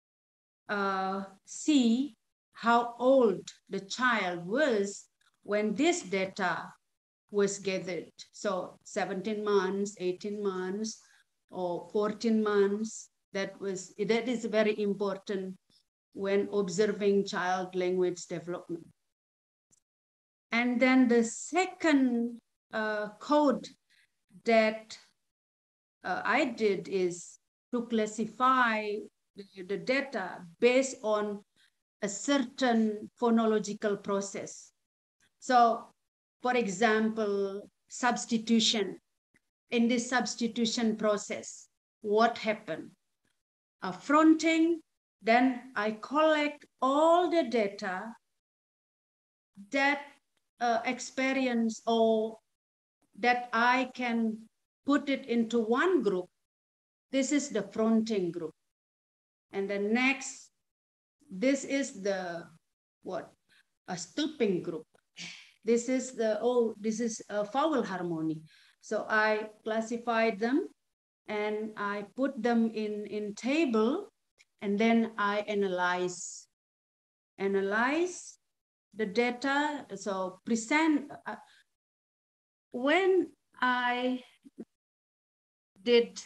see how old the child was when this data was gathered. So 17 months, 18 months, or 14 months. That is very important when observing child language development. And then the second code that I did is to classify the data based on a certain phonological process. So, for example, substitution. In this substitution process, what happened? Fronting, then I collect all the data that experience or that I can put it into one group. This is the fronting group. And the next, this is the what? A stopping group. this is a vowel harmony. So I classified them and I put them in table, and then I analyze the data. So present, when I did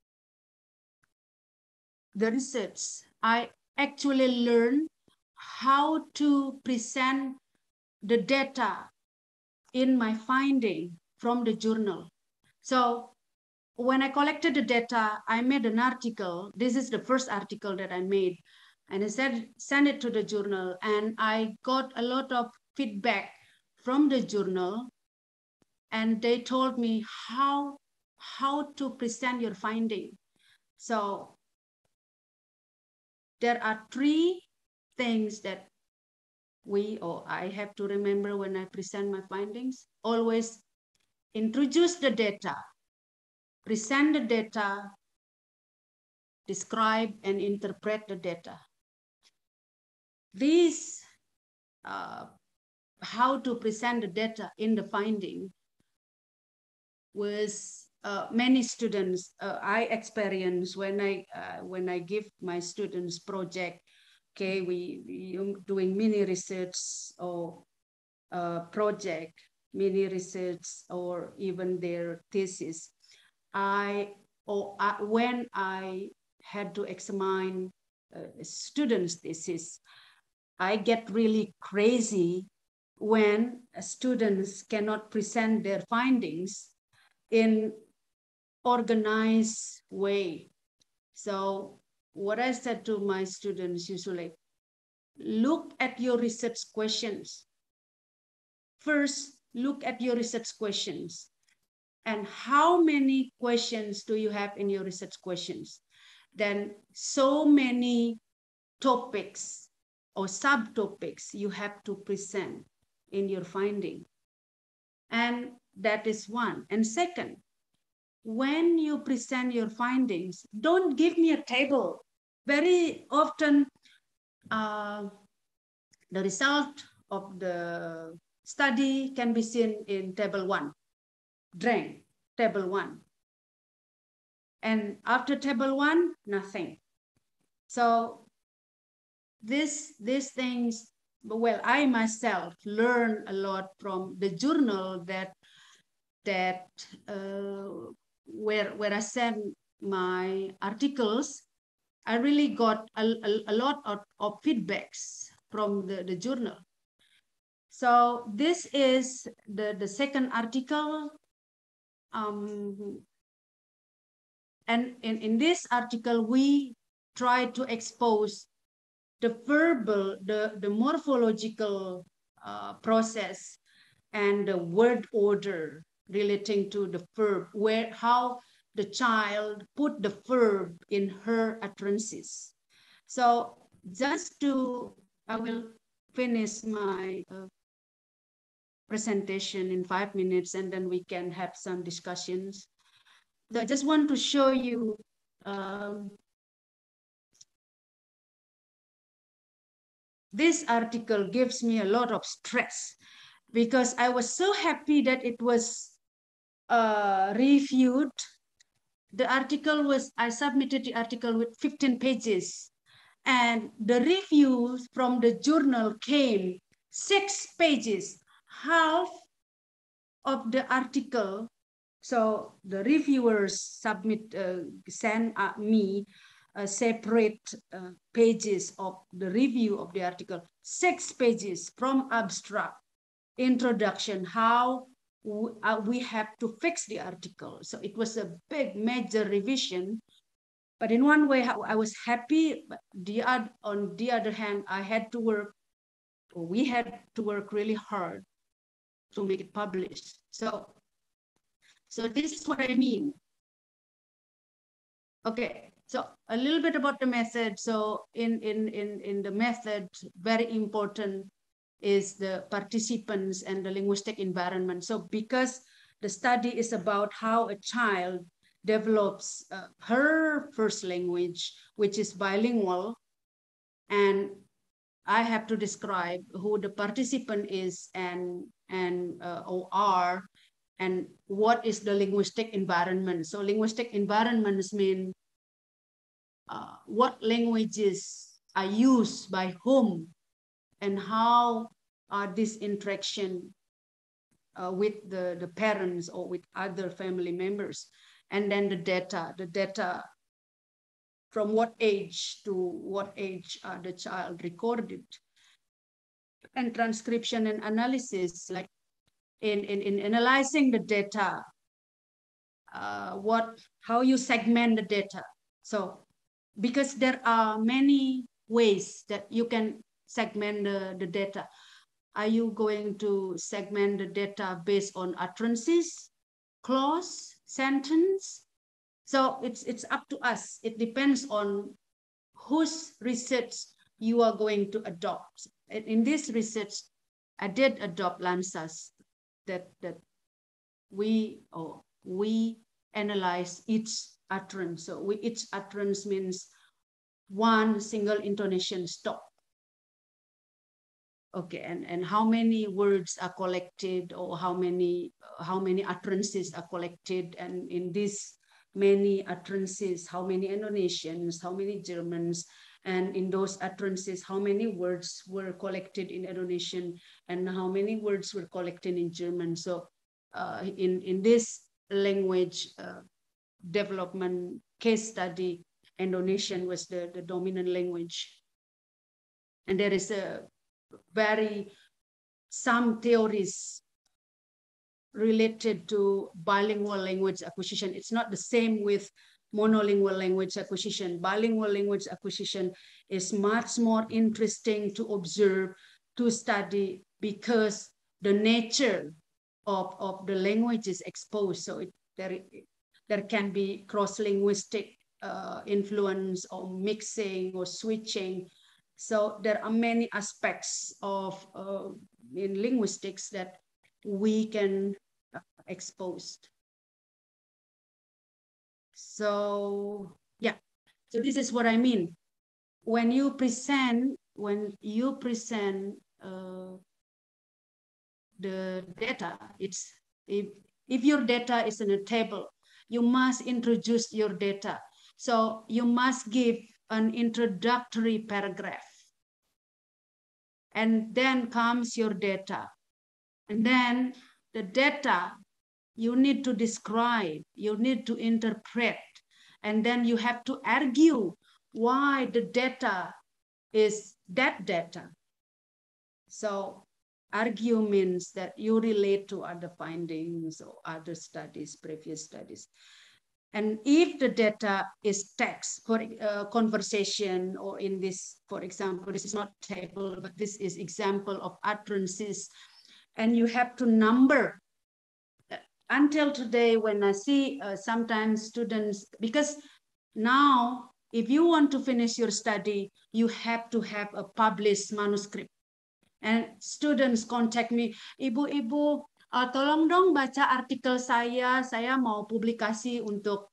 the research, I actually learned how to present the data in my finding from the journal. So when I collected the data, I made an article. This is the first article that I made. And I said, send it to the journal. And I got a lot of feedback from the journal. And they told me how to present your finding. So there are 3 things that I have to remember when I present my findings. Always introduce the data, present the data, describe and interpret the data. These, how to present the data in the finding, was many students I experience when I give my students project. Okay, we doing mini research or project, mini research, or even their thesis. When I had to examine students' thesis, I get really crazy when students cannot present their findings in organized way. So what I said to my students usually, look at your research questions. First, look at your research questions. And how many questions do you have in your research questions? Then so many topics or subtopics you have to present in your finding. And that is one. And second, when you present your findings, don't give me a table. Very often, the result of the study can be seen in table 1, drank, table 1. And after table 1, nothing. So these things, well, I myself learned a lot from the journal that where I send my articles. I really got a lot of feedbacks from the journal. So this is the second article. And in this article, we try to expose the verbal, the morphological process and the word order relating to the verb, how the child put the verb in her utterances. So I will finish my presentation in 5 minutes, and then we can have some discussions. So I just want to show you this article gives me a lot of stress because I was so happy that it was reviewed. The article was, I submitted the article with 15 pages, and the reviews from the journal came 6 pages, half of the article. So the reviewers send me separate pages of the review of the article, 6 pages from abstract, introduction, how we have to fix the article. So it was a big major revision, but in one way I was happy, but on the other hand, we had to work really hard to make it published. So this is what I mean. Okay, so a little bit about the method. So in the method, very important is the participants and the linguistic environment. So because the study is about how a child develops her first language, which is bilingual, and I have to describe who the participant is and or are, and what is the linguistic environment. So linguistic environments mean what languages are used by whom, and how are this interaction with the parents or with other family members. And then the data from what age to what age the child recorded. And transcription and analysis, like in analyzing the data, how you segment the data. So because there are many ways that you can segment the data. Are you going to segment the data based on utterances, clause, sentence? So it's up to us. It depends on whose research you are going to adopt. In this research, I did adopt Lansas, that we analyze each utterance. So each utterance means one single intonation stop. Okay, and how many words are collected, or how many utterances are collected, and in these many utterances, how many Indonesians, how many Germans, and in those utterances, how many words were collected in Indonesian, and how many words were collected in German. So in this language development case study, Indonesian was the dominant language. And there is some theories related to bilingual language acquisition. It's not the same with monolingual language acquisition. Bilingual language acquisition is much more interesting to observe, to study, because the nature of the language is exposed. So there can be cross-linguistic influence, or mixing or switching. So there are many aspects of in linguistics that we can expose. So yeah, so this is what I mean. When you present the data, it's if your data is in a table, you must introduce your data. So you must give an introductory paragraph. And then comes your data. And then the data, you need to describe, you need to interpret, and then you have to argue why the data is that data. So argue means that you relate to other findings or other studies, previous studies. And if the data is text for conversation, or in this, for example, this is not table, but this is example of utterances, and you have to number. Until today, when I see sometimes students, because now if you want to finish your study, you have to have a published manuscript. And students contact me, Ibu, tolong dong baca artikel saya mau publikasi untuk,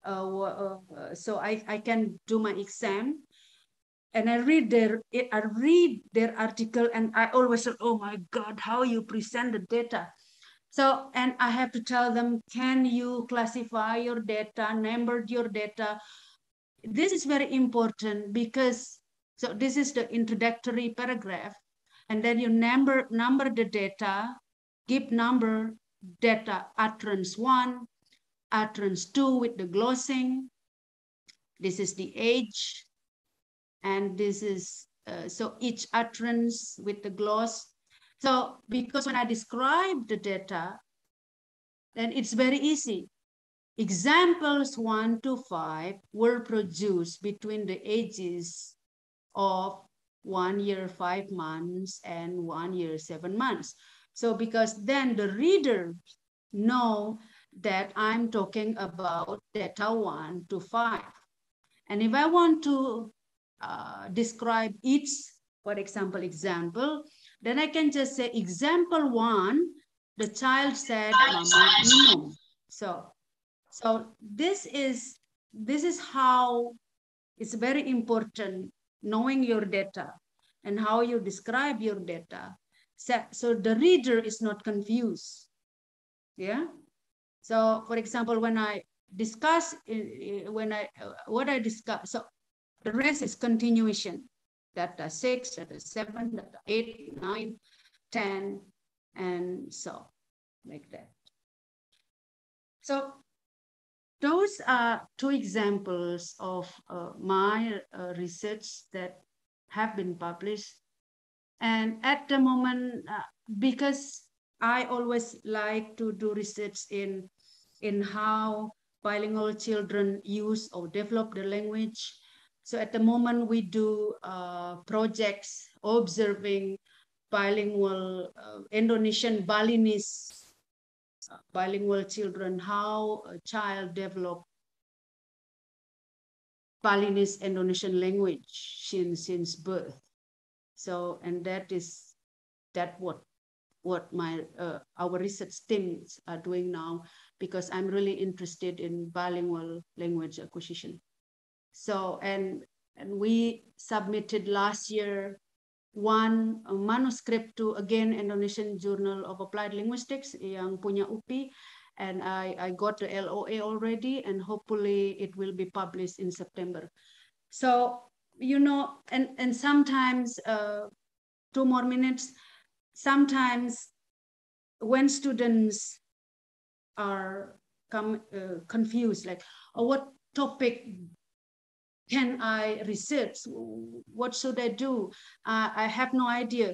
so I can do my exam. And I read their article, and I always say, oh my God, how you present the data. So, and I have to tell them, can you classify your data, number your data? This is very important, because, so this is the introductory paragraph. And then you number the data, give number, data, utterance 1, utterance 2 with the glossing. This is the age. And this is, so each utterance with the gloss. So because when I describe the data, then it's very easy. Examples 1 to 5 were produced between the ages of 1 year 5 months and 1 year 7 months. So because then the reader know that I'm talking about data 1 to 5. And if I want to describe each, for example, then I can just say example 1, the child said, Mama minum. So this is how it's very important knowing your data. and how you describe your data. So the reader is not confused. Yeah. So for example, when I discuss, what I discuss, so the rest is continuation. Data 6, data 7, data 8, 9, 10, and so like that. So those are two examples of my research that have been published. And at the moment, because I always like to do research in how bilingual children use or develop the language. So at the moment we do projects observing bilingual Indonesian Balinese bilingual children, how a child develop Balinese Indonesian language since birth. So, and that what my our research teams are doing now, because I'm really interested in bilingual language acquisition. So, and we submitted last year one manuscript to, again, Indonesian Journal of Applied Linguistics yang punya UPI, and I got the LOA already, and hopefully it will be published in September. So, you know, and sometimes, 2 more minutes, sometimes when students are confused, like, oh, what topic can I research? What should I do? I have no idea.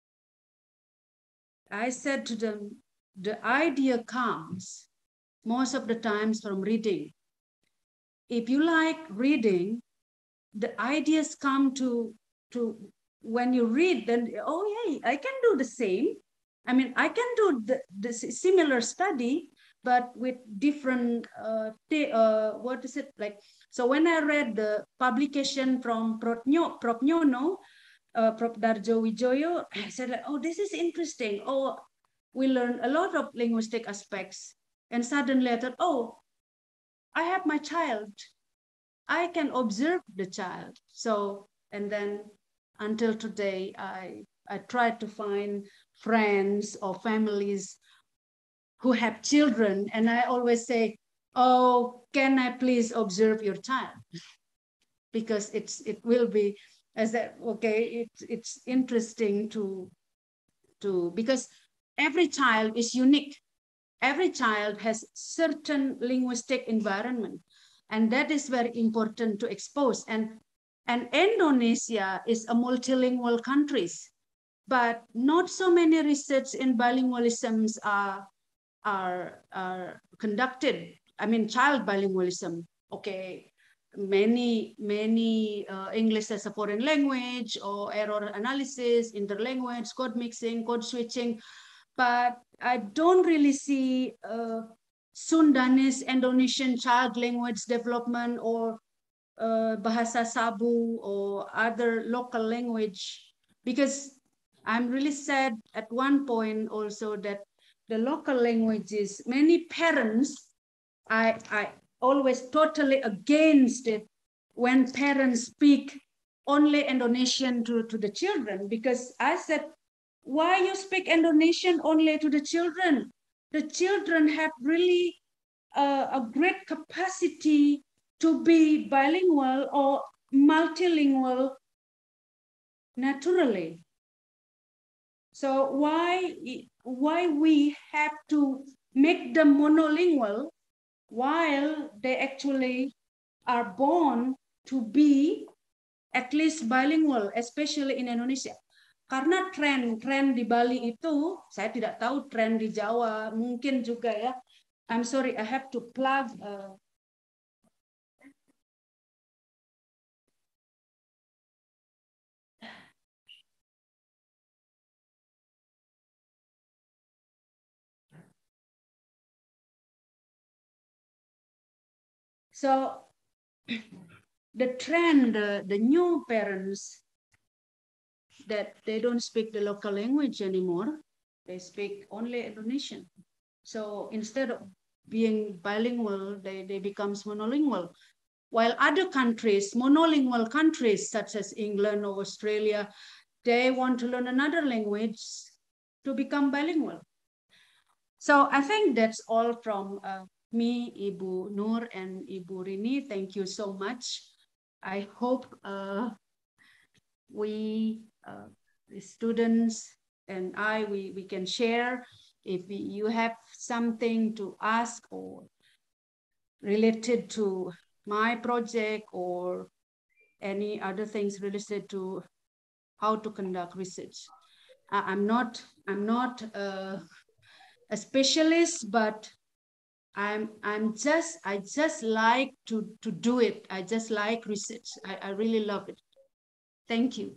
I said to them, the idea comes most of the times from reading. If you like reading, the ideas come to when you read, then, oh yeah, I can do the same. I mean, I can do the similar study, but with different, what is it like? So when I read the publication from Prof. Nyono, Prof. Darjo Wijoyo, I said, like, oh, this is interesting. Oh, we learned a lot of linguistic aspects. And suddenly I thought, oh, I have my child. I can observe the child. So, and then until today, I tried to find friends or families who have children. And I always say, oh, can I please observe your child? Because it will be, as that, okay, it's interesting to because every child is unique. Every child has certain linguistic environment, and that is very important to expose. And Indonesia is a multilingual country, but not so many research in bilingualisms are conducted. I mean, child bilingualism. Okay, many English as a foreign language, or error analysis, interlanguage, code mixing, code switching, but I don't really see Sundanese Indonesian child language development, or Bahasa Sabu, or other local language, because I'm really sad at one point also that the local languages, many parents, I always totally against it when parents speak only Indonesian to the children, because I said, why you speak Indonesian only to the children? The children have really a great capacity to be bilingual or multilingual naturally. So why we have to make them monolingual while they actually are born to be at least bilingual, especially in Indonesia? Karena tren di Bali itu, saya tidak tahu tren di Jawa, mungkin juga ya. I'm sorry, I have to plug. So the trend, the new parents, that they don't speak the local language anymore. They speak only Indonesian. So instead of being bilingual, they become monolingual. While other countries, monolingual countries such as England or Australia, they want to learn another language to become bilingual. So I think that's all from me, Ibu Nur and Ibu Rini. Thank you so much. I hope we, the students and we can share. If you have something to ask or related to my project or any other things related to how to conduct research. I'm not a specialist, but I just like to do it. I just like research. I really love it. Thank you.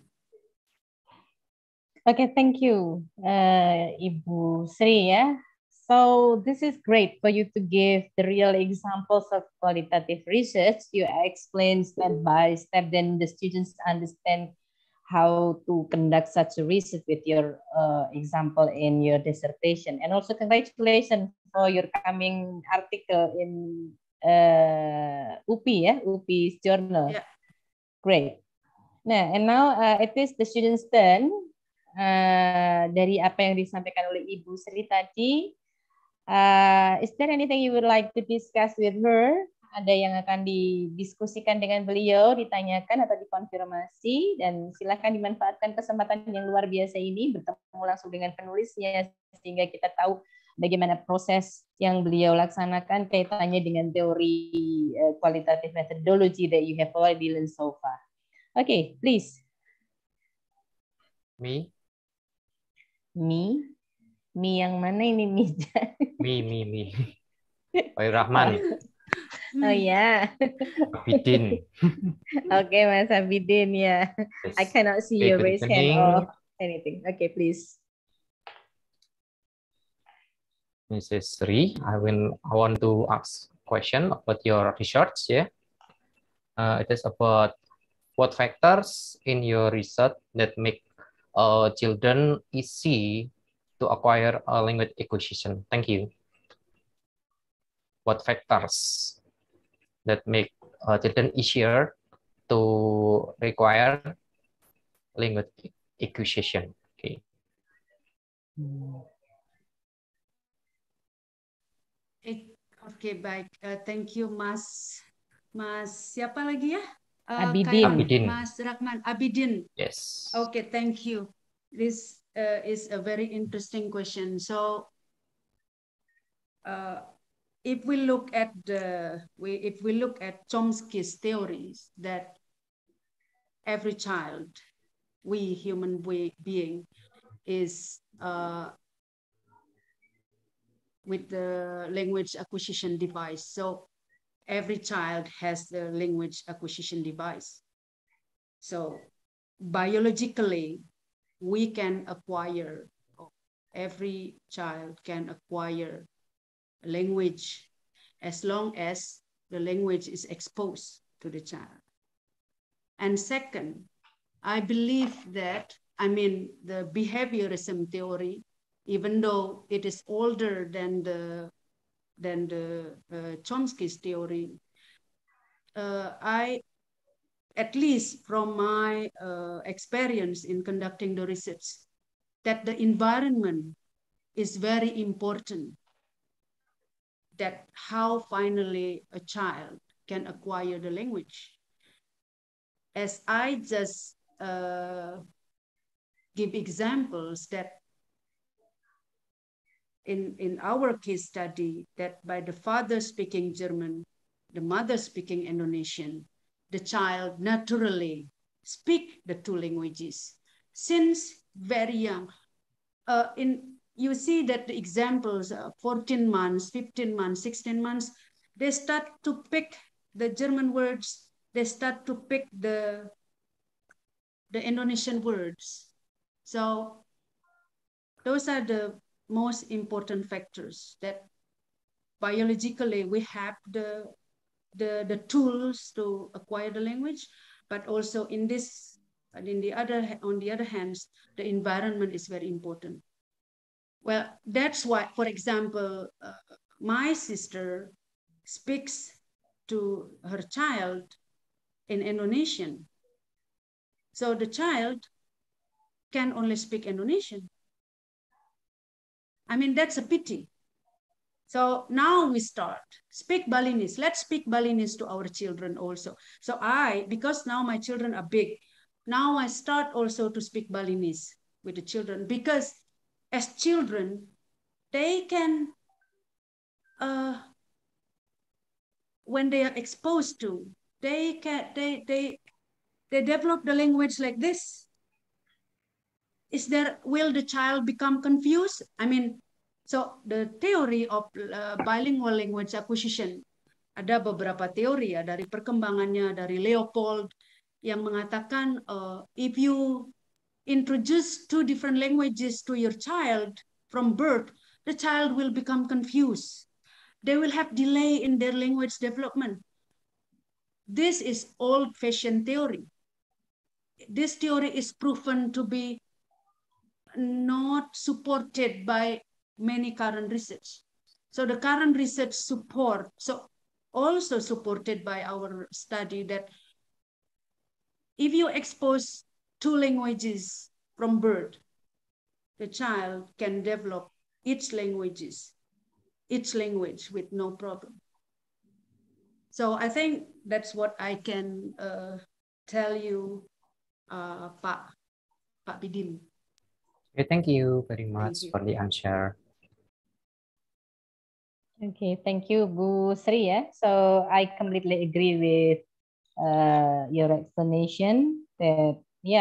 Okay, thank you, Ibu Sri. Yeah. So this is great for you to give the real examples of qualitative research. You explain step by step, then the students understand how to conduct such a research with your example in your dissertation. And also congratulations for your coming article in UPI, UPI's journal. Yeah. Great. Nah, and now it is the students' turn. Dari apa yang disampaikan oleh Ibu Sri tadi, is there anything you would like to discuss with her? Ada yang akan didiskusikan dengan beliau, ditanyakan atau dikonfirmasi, dan silakan dimanfaatkan kesempatan yang luar biasa ini bertemu langsung dengan penulisnya sehingga kita tahu bagaimana proses yang beliau laksanakan kaitannya dengan teori qualitative methodology that you have already learned so far. Okay, please. Me? Me yang mana ini Mi? Me. Pak Rahman. Oh ya. Abidin. Okay, Mas Abidin ya. Yes. I cannot see your raised hand or anything. Okay, please. Mrs. Sri, I want to ask question about your research. Yeah, it is about what factors in your research that make children easy to acquire a language acquisition. Thank you. What factors that make children easier to require language acquisition? Okay. Okay, baik. Thank you, Mas siapa lagi ya? Abidin. Mas Rahman. Abidin. Yes. Okay, thank you. This is a very interesting question. So, if we look at Chomsky's theories that every child, we human being, is with the language acquisition device. So every child has the language acquisition device. So biologically, we can acquire, every child can acquire language as long as the language is exposed to the child. And second, I believe that, the behaviorism theory, even though it is older than the Chomsky's theory, at least from my experience in conducting the research, that the environment is very important, that how finally a child can acquire the language. As I just give examples that in our case study, that by the father speaking German, the mother speaking Indonesian, the child naturally speak the two languages since very young. You see that the examples, 14 months, 15 months, 16 months, they start to pick the German words, they start to pick the Indonesian words. So those are the most important factors, that biologically we have the tools to acquire the language, but also on the other hand, the environment is very important. Well, that's why, for example, my sister speaks to her child in Indonesian. So the child can only speak Indonesian. I mean, that's a pity. So now we start, speak Balinese. Let's speak Balinese to our children also. So because now my children are big, now I start also to speak Balinese with the children, because as children, they can, when they are exposed to, they develop the language like this. Will the child become confused? I mean, so the theory of bilingual language acquisition, ada beberapa teori ya dari perkembangannya dari Leopold yang mengatakan if you introduce 2 different languages to your child from birth, the child will become confused. They will have delay in their language development. This is old-fashioned theory. This theory is proven to be not supported by many current research. So the current research also supported by our study, that if you expose 2 languages from birth, the child can develop each language with no problem. So I think that's what I can tell you, Pak Bidin. Okay, thank you very much for the answer. Okay, thank you, Bu Sri. Yeah, so I completely agree with your explanation that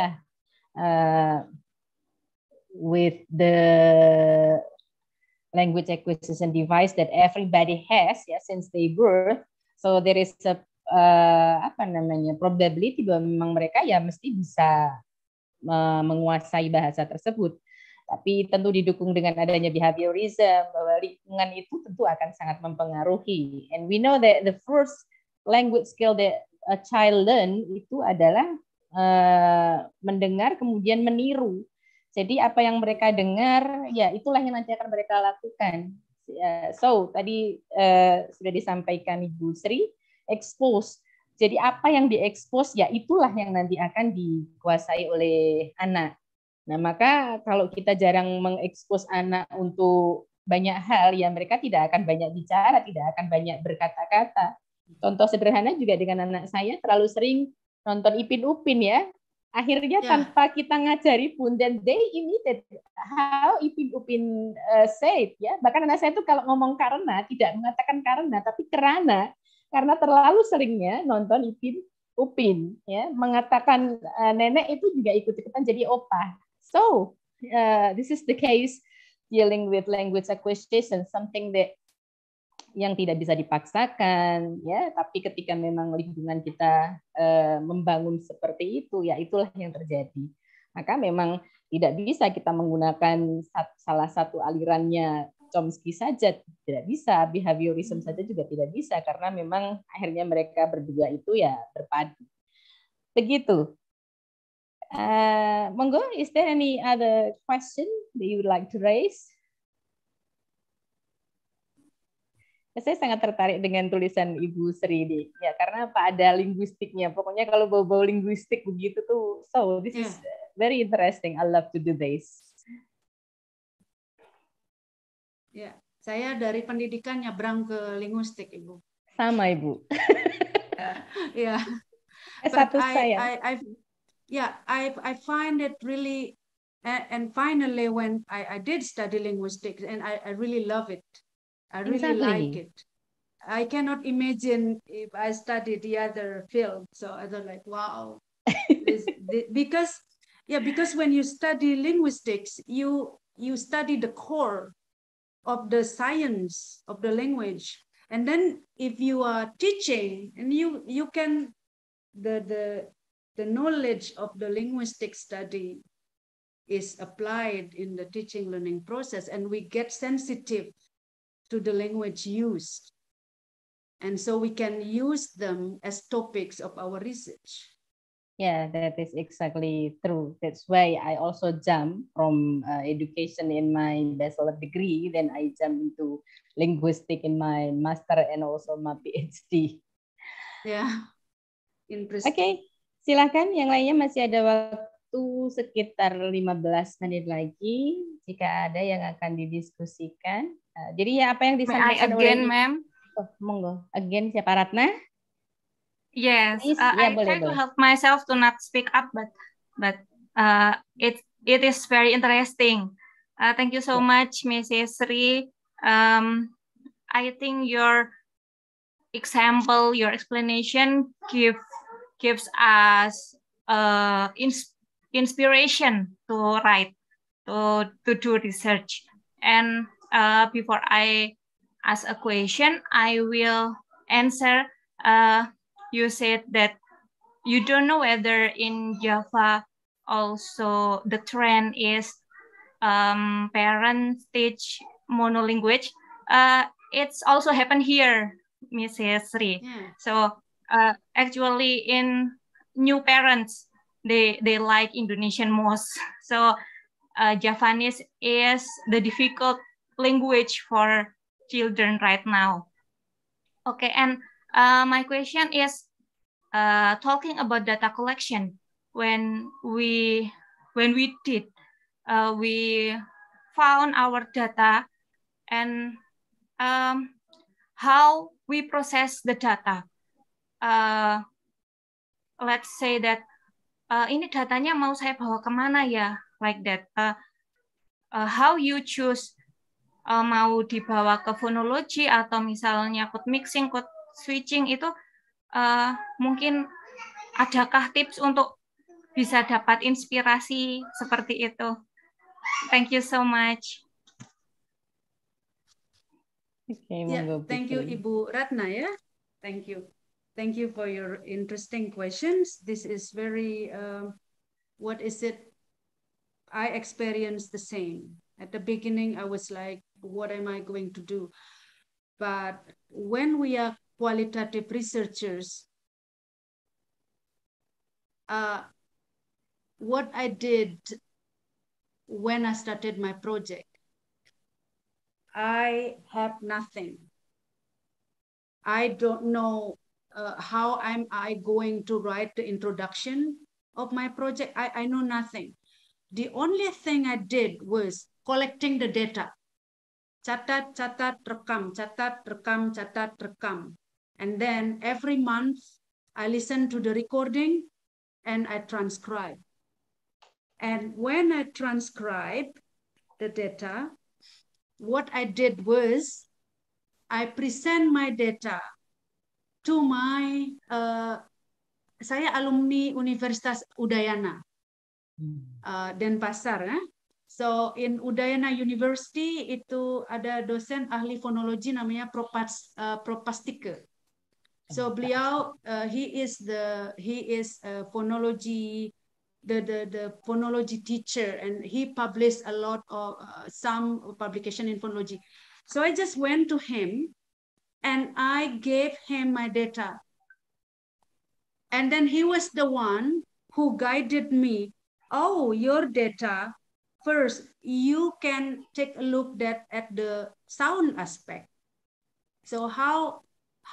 with the language acquisition device that everybody has since they birth, so there is a probability bahwa memang mereka mesti bisa menguasai bahasa tersebut. Tapi tentu didukung dengan adanya behaviorism, bahwa lingkungan itu tentu akan sangat mempengaruhi. And we know that the first language skill that a child learn itu adalah mendengar kemudian meniru. Jadi apa yang mereka dengar, itulah yang nanti akan mereka lakukan. So tadi sudah disampaikan Ibu Sri, expose. Jadi apa yang diekspos, itulah yang nanti akan dikuasai oleh anak. Nah, maka kalau kita jarang mengekspos anak untuk banyak hal, mereka tidak akan banyak bicara, tidak akan banyak berkata-kata. Contoh sederhana juga dengan anak saya terlalu sering nonton Ipin Upin ya. Akhirnya tanpa kita ngajari pun, then they imitate how Ipin Upin said ya. Bahkan anak saya itu kalau ngomong karena tidak mengatakan karena, tapi karena terlalu seringnya nonton Ipin Upin ya, mengatakan nenek itu juga ikut-ikutan jadi opa. So this is the case dealing with language acquisition, something that yang tidak bisa dipaksakan ya, tapi ketika memang lingkungan kita membangun seperti itu, itulah yang terjadi. Maka memang tidak bisa kita menggunakan salah satu alirannya Chomsky saja, tidak bisa, behaviorism saja juga tidak bisa, karena memang akhirnya mereka berdua itu berpadu. Begitu. Monggo, is there any other question that you would like to raise? Saya sangat tertarik dengan tulisan Ibu Sri ini, karena ada linguistiknya. Pokoknya kalau bau-bau linguistik begitu tuh, so this is very interesting. I love to do this. Ya, saya dari pendidikan nyebrang ke linguistik, Ibu. Sama, Ibu. Ya. S1 saya. I find it really, and finally when I did study linguistics, and I really love it. I really like it. I cannot imagine if I studied the other field. So I was like, wow. Because when you study linguistics, you study the core of the science of the language, and then if you are teaching, and you can the knowledge of the linguistic study is applied in the teaching learning process, and we get sensitive to the language used, and so we can use them as topics of our research. Yeah, that is exactly true. That's why I also jump from education in my bachelor degree, then I jump into linguistic in my master and also my PhD. Yeah, interesting. Okay, silakan. Yang lainnya masih ada waktu waktu sekitar 15 menit lagi jika ada yang akan didiskusikan. Jadi ya apa yang May I disampaikan again, oleh ma'am? Oh, monggo. Again siapa Ratna? Yes, Please, I boleh, try to boleh. help myself to not speak up, but it is very interesting. Thank you so much, Mrs. Sri. I think your example, your explanation gives us inspiration to write, to do research. And before I ask a question, I will answer. You said that you don't know whether in Java also the trend is parents teach monolanguage. It's also happened here, Mrs. Sri. Yeah. So actually in new parents, they like Indonesian most. So Javanese is the difficult language for children right now. Okay, and my question is talking about data collection. When we did, we found our data and how we process the data. Let's say that ini datanya mau saya bawa kemana ya, like that. How you choose mau dibawa ke phonology atau misalnya code mixing, code switching itu mungkin adakah tips untuk bisa dapat inspirasi seperti itu? Thank you so much. Okay, Yeah, thank you, Ibu Ratna. Yeah, thank you. Thank you for your interesting questions. This is very, what is it? I experienced the same. At the beginning, I was like, what am I going to do? But when we are qualitative researchers, what I did when I started my project, I have nothing. I don't know how am I going to write the introduction of my project. I know nothing. The only thing I did was collecting the data. Catat, catat, rekam, catat, rekam, catat, rekam. And then every month I listen to the recording and I transcribe. And when I transcribe the data, what I did was I present my data to my, saya alumni Universitas Udayana, Denpasar. So in Udayana University itu ada dosen ahli fonologi namanya Propastike. So beliau, he is phonology, the phonology teacher, and he published a lot of some publication in phonology. So I just went to him and I gave him my data. And then he was the one who guided me. Oh, your data, first, you can take a look at the sound aspect. So how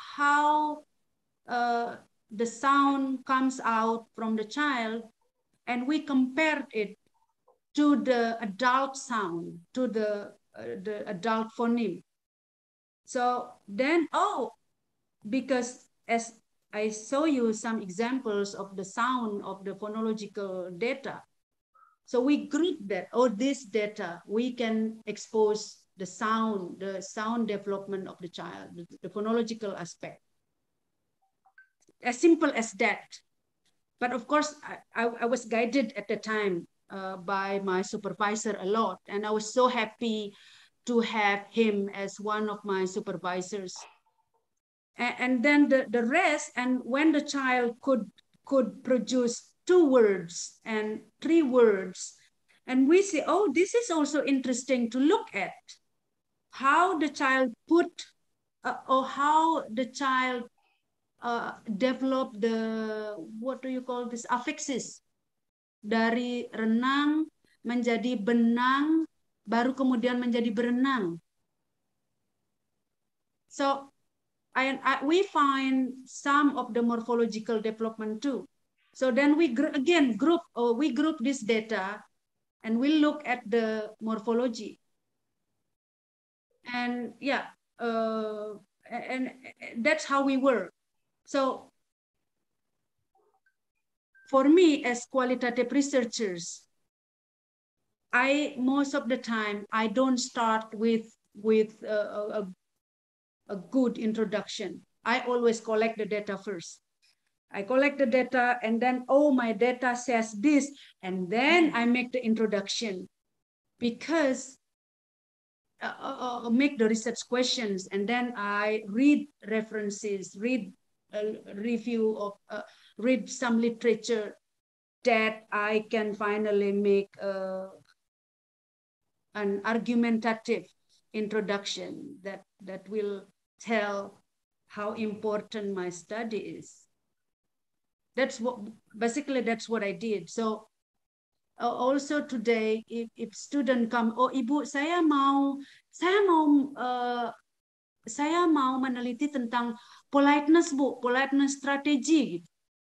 the sound comes out from the child, and we compared it to the adult sound, to the adult phoneme. So then, because as I show you some examples of the sound of the phonological data, so we group that, this data, we can expose the sound development of the child, the phonological aspect. As simple as that. But of course, I was guided at the time by my supervisor a lot, and I was so happy to have him as one of my supervisors. And then the rest, and when the child could produce 2 words and 3 words, and we say, this is also interesting to look at, how the child or how the child develop the, what do you call this, affixes, dari renang menjadi benang, baru kemudian menjadi berenang. So we find some of the morphological development too. So then we group this data, and we look at the morphology. And yeah, and that's how we work. So for me, as qualitative researchers, most of the time I don't start with a good introduction. I always collect the data first. I collect the data, and then, oh, my data says this, and then I make the introduction, because make the research questions, and then I read references, read review of, read some literature, that I can finally make an argumentative introduction that will tell how important my study is. That's what I did. So also today, if student come, oh ibu, saya mau meneliti tentang politeness, bu, politeness strategy.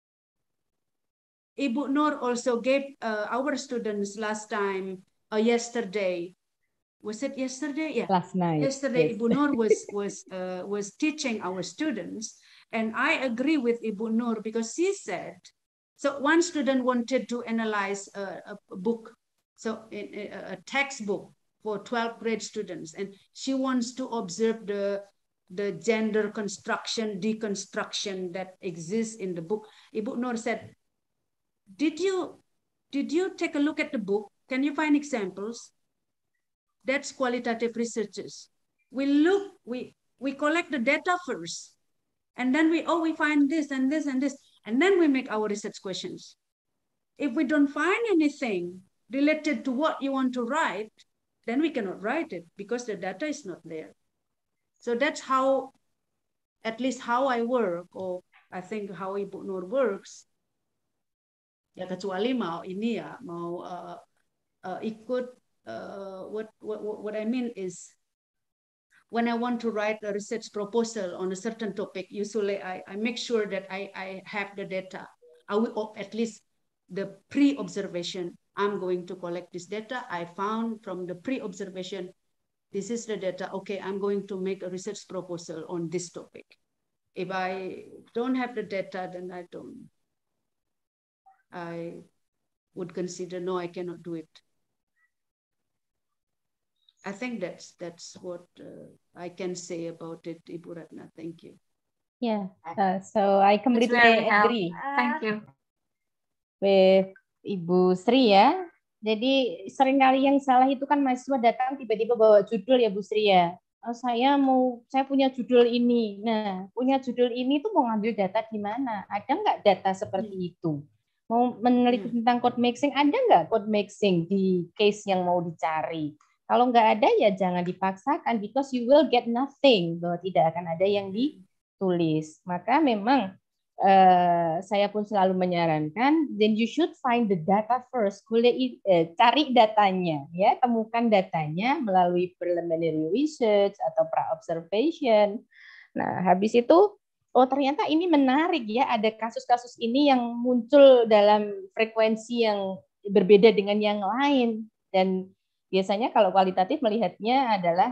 Ibu Nur also gave our students last time, yesterday. Was it yesterday? Yeah. Last night. Yesterday, Yes. Ibu Nur was teaching our students, and I agree with Ibu Nur, because she said, so one student wanted to analyze a book, so a textbook for 12th grade students, and she wants to observe the gender construction, deconstruction that exists in the book. Ibu Nur said, did you take a look at the book? Can you find examples? That's qualitative researchers. We collect the data first, and then we find this and this and this, and then we make our research questions. If we don't find anything related to what you want to write, then we cannot write it, because the data is not there. So that's how, at least how I work, or I think how Ibu Nur works. Ya kecuali mau ini ya, mau ikut, what I mean is, when I want to write a research proposal on a certain topic, usually I make sure that I have the data. I will, at least the pre-observation, I'm going to collect this data. I found from the pre-observation, this is the data. Okay, I'm going to make a research proposal on this topic. If I don't have the data, then I would consider, no, I cannot do it. I think that's what I can say about it, Ibu Ratna. Thank you. Yeah, so I completely agree. Thank you. With Ibu Sri ya. Jadi seringkali yang salah itu kan mahasiswa datang tiba-tiba bawa judul ya Bu Sri ya. Oh, saya punya judul ini. Nah, punya judul ini tuh mau ngambil data di mana? Ada nggak data seperti itu? Mau meneliti tentang code mixing, ada nggak code mixing di case yang mau dicari? Kalau nggak ada ya jangan dipaksakan, because you will get nothing, bahwa tidak akan ada yang ditulis. Maka memang saya pun selalu menyarankan, then you should find the data first. Cari datanya, ya, temukan datanya melalui preliminary research atau pra-observation. Nah, habis itu, oh ternyata ini menarik ya, ada kasus-kasus ini yang muncul dalam frekuensi yang berbeda dengan yang lain. Dan biasanya kalau kualitatif melihatnya adalah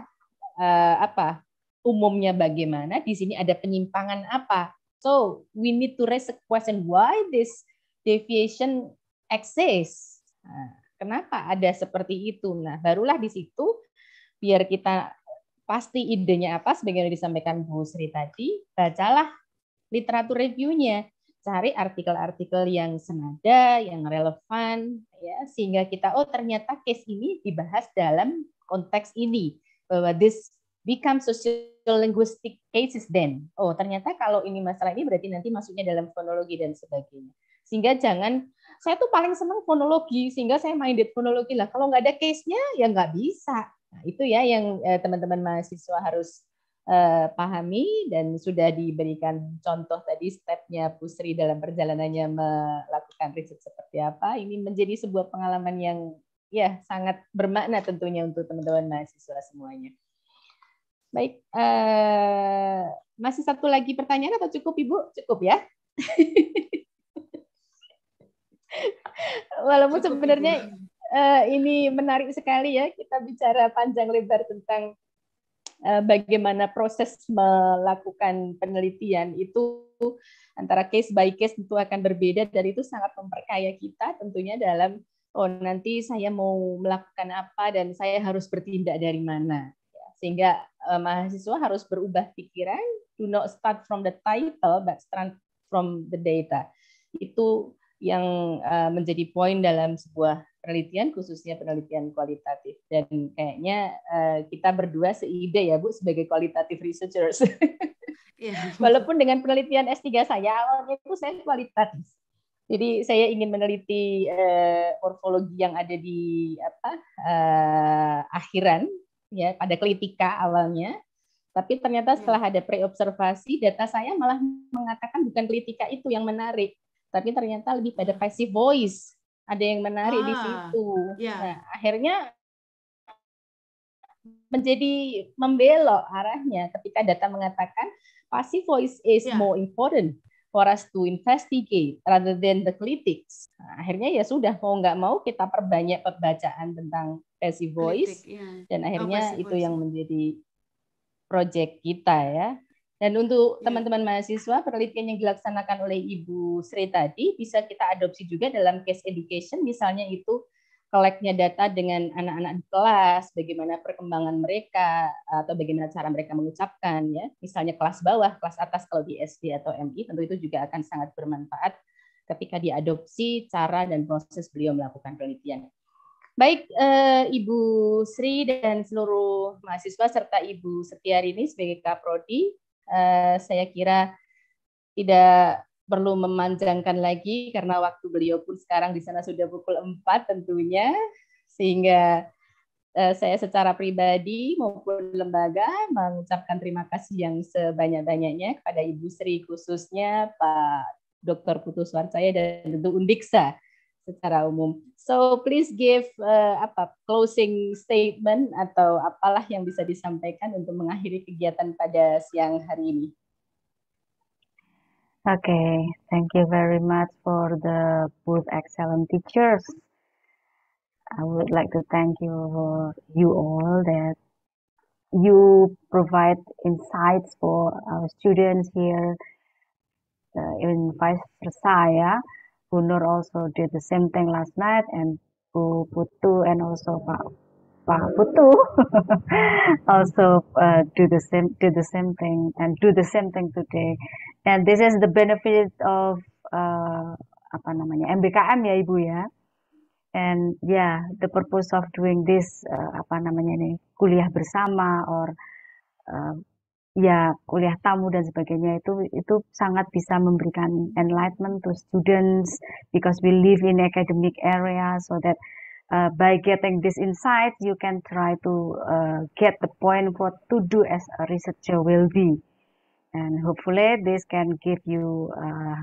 umumnya bagaimana, di sini ada penyimpangan apa. So we need to raise a question, why this deviation exists? Nah, kenapa ada seperti itu? Nah, barulah di situ biar kita pasti idenya apa, sebagaimana disampaikan Bu Sri tadi, bacalah literatur review-nya, cari artikel-artikel yang senada, yang relevan, ya, sehingga kita, oh ternyata case ini dibahas dalam konteks ini, bahwa this become socio-linguistic cases then. Oh, ternyata kalau ini masalah ini berarti nanti masuknya dalam fonologi dan sebagainya. Sehingga jangan, saya tuh paling senang fonologi, sehingga saya minded fonologi lah. Kalau nggak ada case-nya, ya nggak bisa. Nah, itu ya yang teman-teman mahasiswa harus pahami, dan sudah diberikan contoh tadi stepnya Bu Sri dalam perjalanannya melakukan riset seperti apa. Ini menjadi sebuah pengalaman yang ya sangat bermakna tentunya untuk teman-teman mahasiswa semuanya. Baik, masih satu lagi pertanyaan atau cukup Ibu? Cukup ya? Walaupun Cukup, sebenarnya Ibu. ini menarik sekali ya, kita bicara panjang lebar tentang bagaimana proses melakukan penelitian itu antara case by case itu akan berbeda, dan itu sangat memperkaya kita tentunya dalam nanti saya mau melakukan apa dan saya harus bertindak dari mana. Sehingga mahasiswa harus berubah pikiran, do not start from the title but start from the data. Itu yang menjadi poin dalam sebuah penelitian, khususnya penelitian kualitatif. Dan kayaknya kita berdua seide ya Bu sebagai qualitative researchers. Yeah. Walaupun dengan penelitian S3 saya awalnya itu saya kualitatif. Jadi saya ingin meneliti morfologi yang ada di akhiran ya pada klitika awalnya. Tapi ternyata setelah ada pre-observasi, data saya malah mengatakan bukan klitika itu yang menarik, tapi ternyata lebih pada passive voice. Ada yang menarik di situ. Nah, akhirnya menjadi membelok arahnya ketika data mengatakan passive voice is more important for us to investigate rather than the critics. Nah, akhirnya ya sudah, mau nggak mau kita perbanyak pembacaan tentang passive voice, dan akhirnya itu yang menjadi proyek kita ya. Dan untuk teman-teman mahasiswa, penelitian yang dilaksanakan oleh Ibu Sri tadi bisa kita adopsi juga dalam case education, misalnya itu collect-nya data dengan anak-anak di kelas, bagaimana perkembangan mereka, atau bagaimana cara mereka mengucapkan, ya. Misalnya kelas bawah, kelas atas kalau di SD atau MI, tentu itu juga akan sangat bermanfaat ketika diadopsi cara dan proses beliau melakukan penelitian. Baik, Ibu Sri dan seluruh mahasiswa serta Ibu Setiarini sebagai Kaprodi, saya kira tidak perlu memanjangkan lagi karena waktu beliau pun sekarang di sana sudah pukul 4 tentunya, sehingga saya secara pribadi maupun lembaga mengucapkan terima kasih yang sebanyak-banyaknya kepada Ibu Sri, khususnya Pak Dr. Putu Suarcaya dan tentu Undiksa secara umum. So please give closing statement atau apalah yang bisa disampaikan untuk mengakhiri kegiatan pada siang hari ini. Okay, thank you very much for the both excellent teachers. I would like to thank you all that you provide insights for our students here in vice versa. Yeah. Bu Nur also did the same thing last night, and Bu Putu and also Pak Putu also did the same thing and do the same thing today. And this is the benefit of MBKM ya Ibu ya. And yeah, the purpose of doing this kuliah bersama or kuliah tamu dan sebagainya itu sangat bisa memberikan enlightenment to students because we live in academic area, so that by getting this insight you can try to get the point what to do as a researcher will be, and hopefully this can give you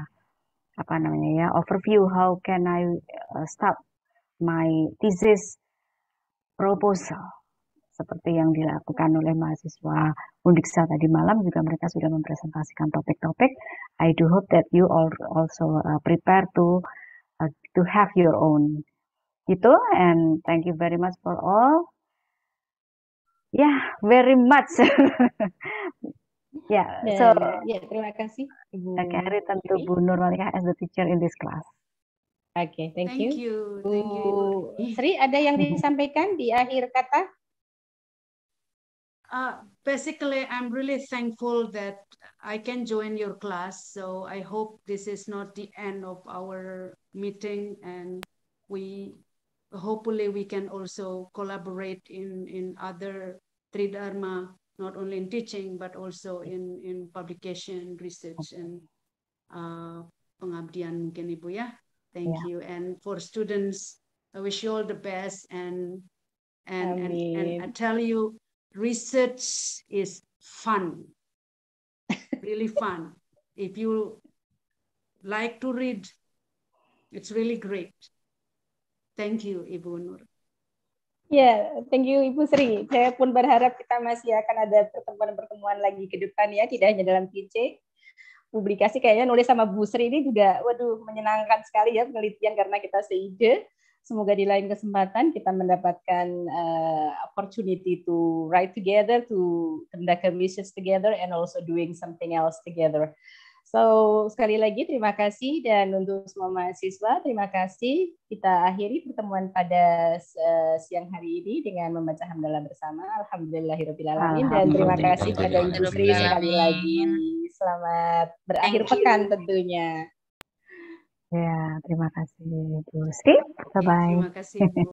overview how can I start my thesis proposal. Seperti yang dilakukan oleh mahasiswa Undiksa tadi malam, juga mereka sudah mempresentasikan topik-topik. I do hope that you all also prepare to have your own. Gitu, and thank you very much for all. Very much. Terima kasih Ibu. Hari tentu Bu Nur Malika as the teacher in this class. Okay, thank you. Thank you. Sri, ada yang disampaikan di akhir kata? Basically, I'm really thankful that I can join your class. So I hope this is not the end of our meeting, and hopefully we can also collaborate in other Tridharma, not only in teaching but also in publication, research, and pengabdian mungkin Ibu ya. Thank you. And for students, I wish you all the best, and I tell you, research is fun, really fun. If you like to read, it's really great. Thank you, Ibu Nur. Thank you Ibu Sri. Saya pun berharap kita masih akan ada pertemuan-pertemuan lagi ke depan ya, tidak hanya dalam TC. publikasi, kayaknya nulis sama Bu Sri ini juga, waduh, menyenangkan sekali ya penelitian karena kita seide. Semoga di lain kesempatan kita mendapatkan opportunity to write together, to conduct research together, and also doing something else together. So, sekali lagi terima kasih, dan untuk semua mahasiswa, terima kasih. Kita akhiri pertemuan pada siang hari ini dengan membaca hamdalah bersama. Alhamdulillahirrahmanirrahim. Dan terima kasih pada Ibu Sri sekali lagi. Selamat berakhir pekan tentunya. Ya, terima kasih Bu Sri. Bye-bye. Terima kasih Bu.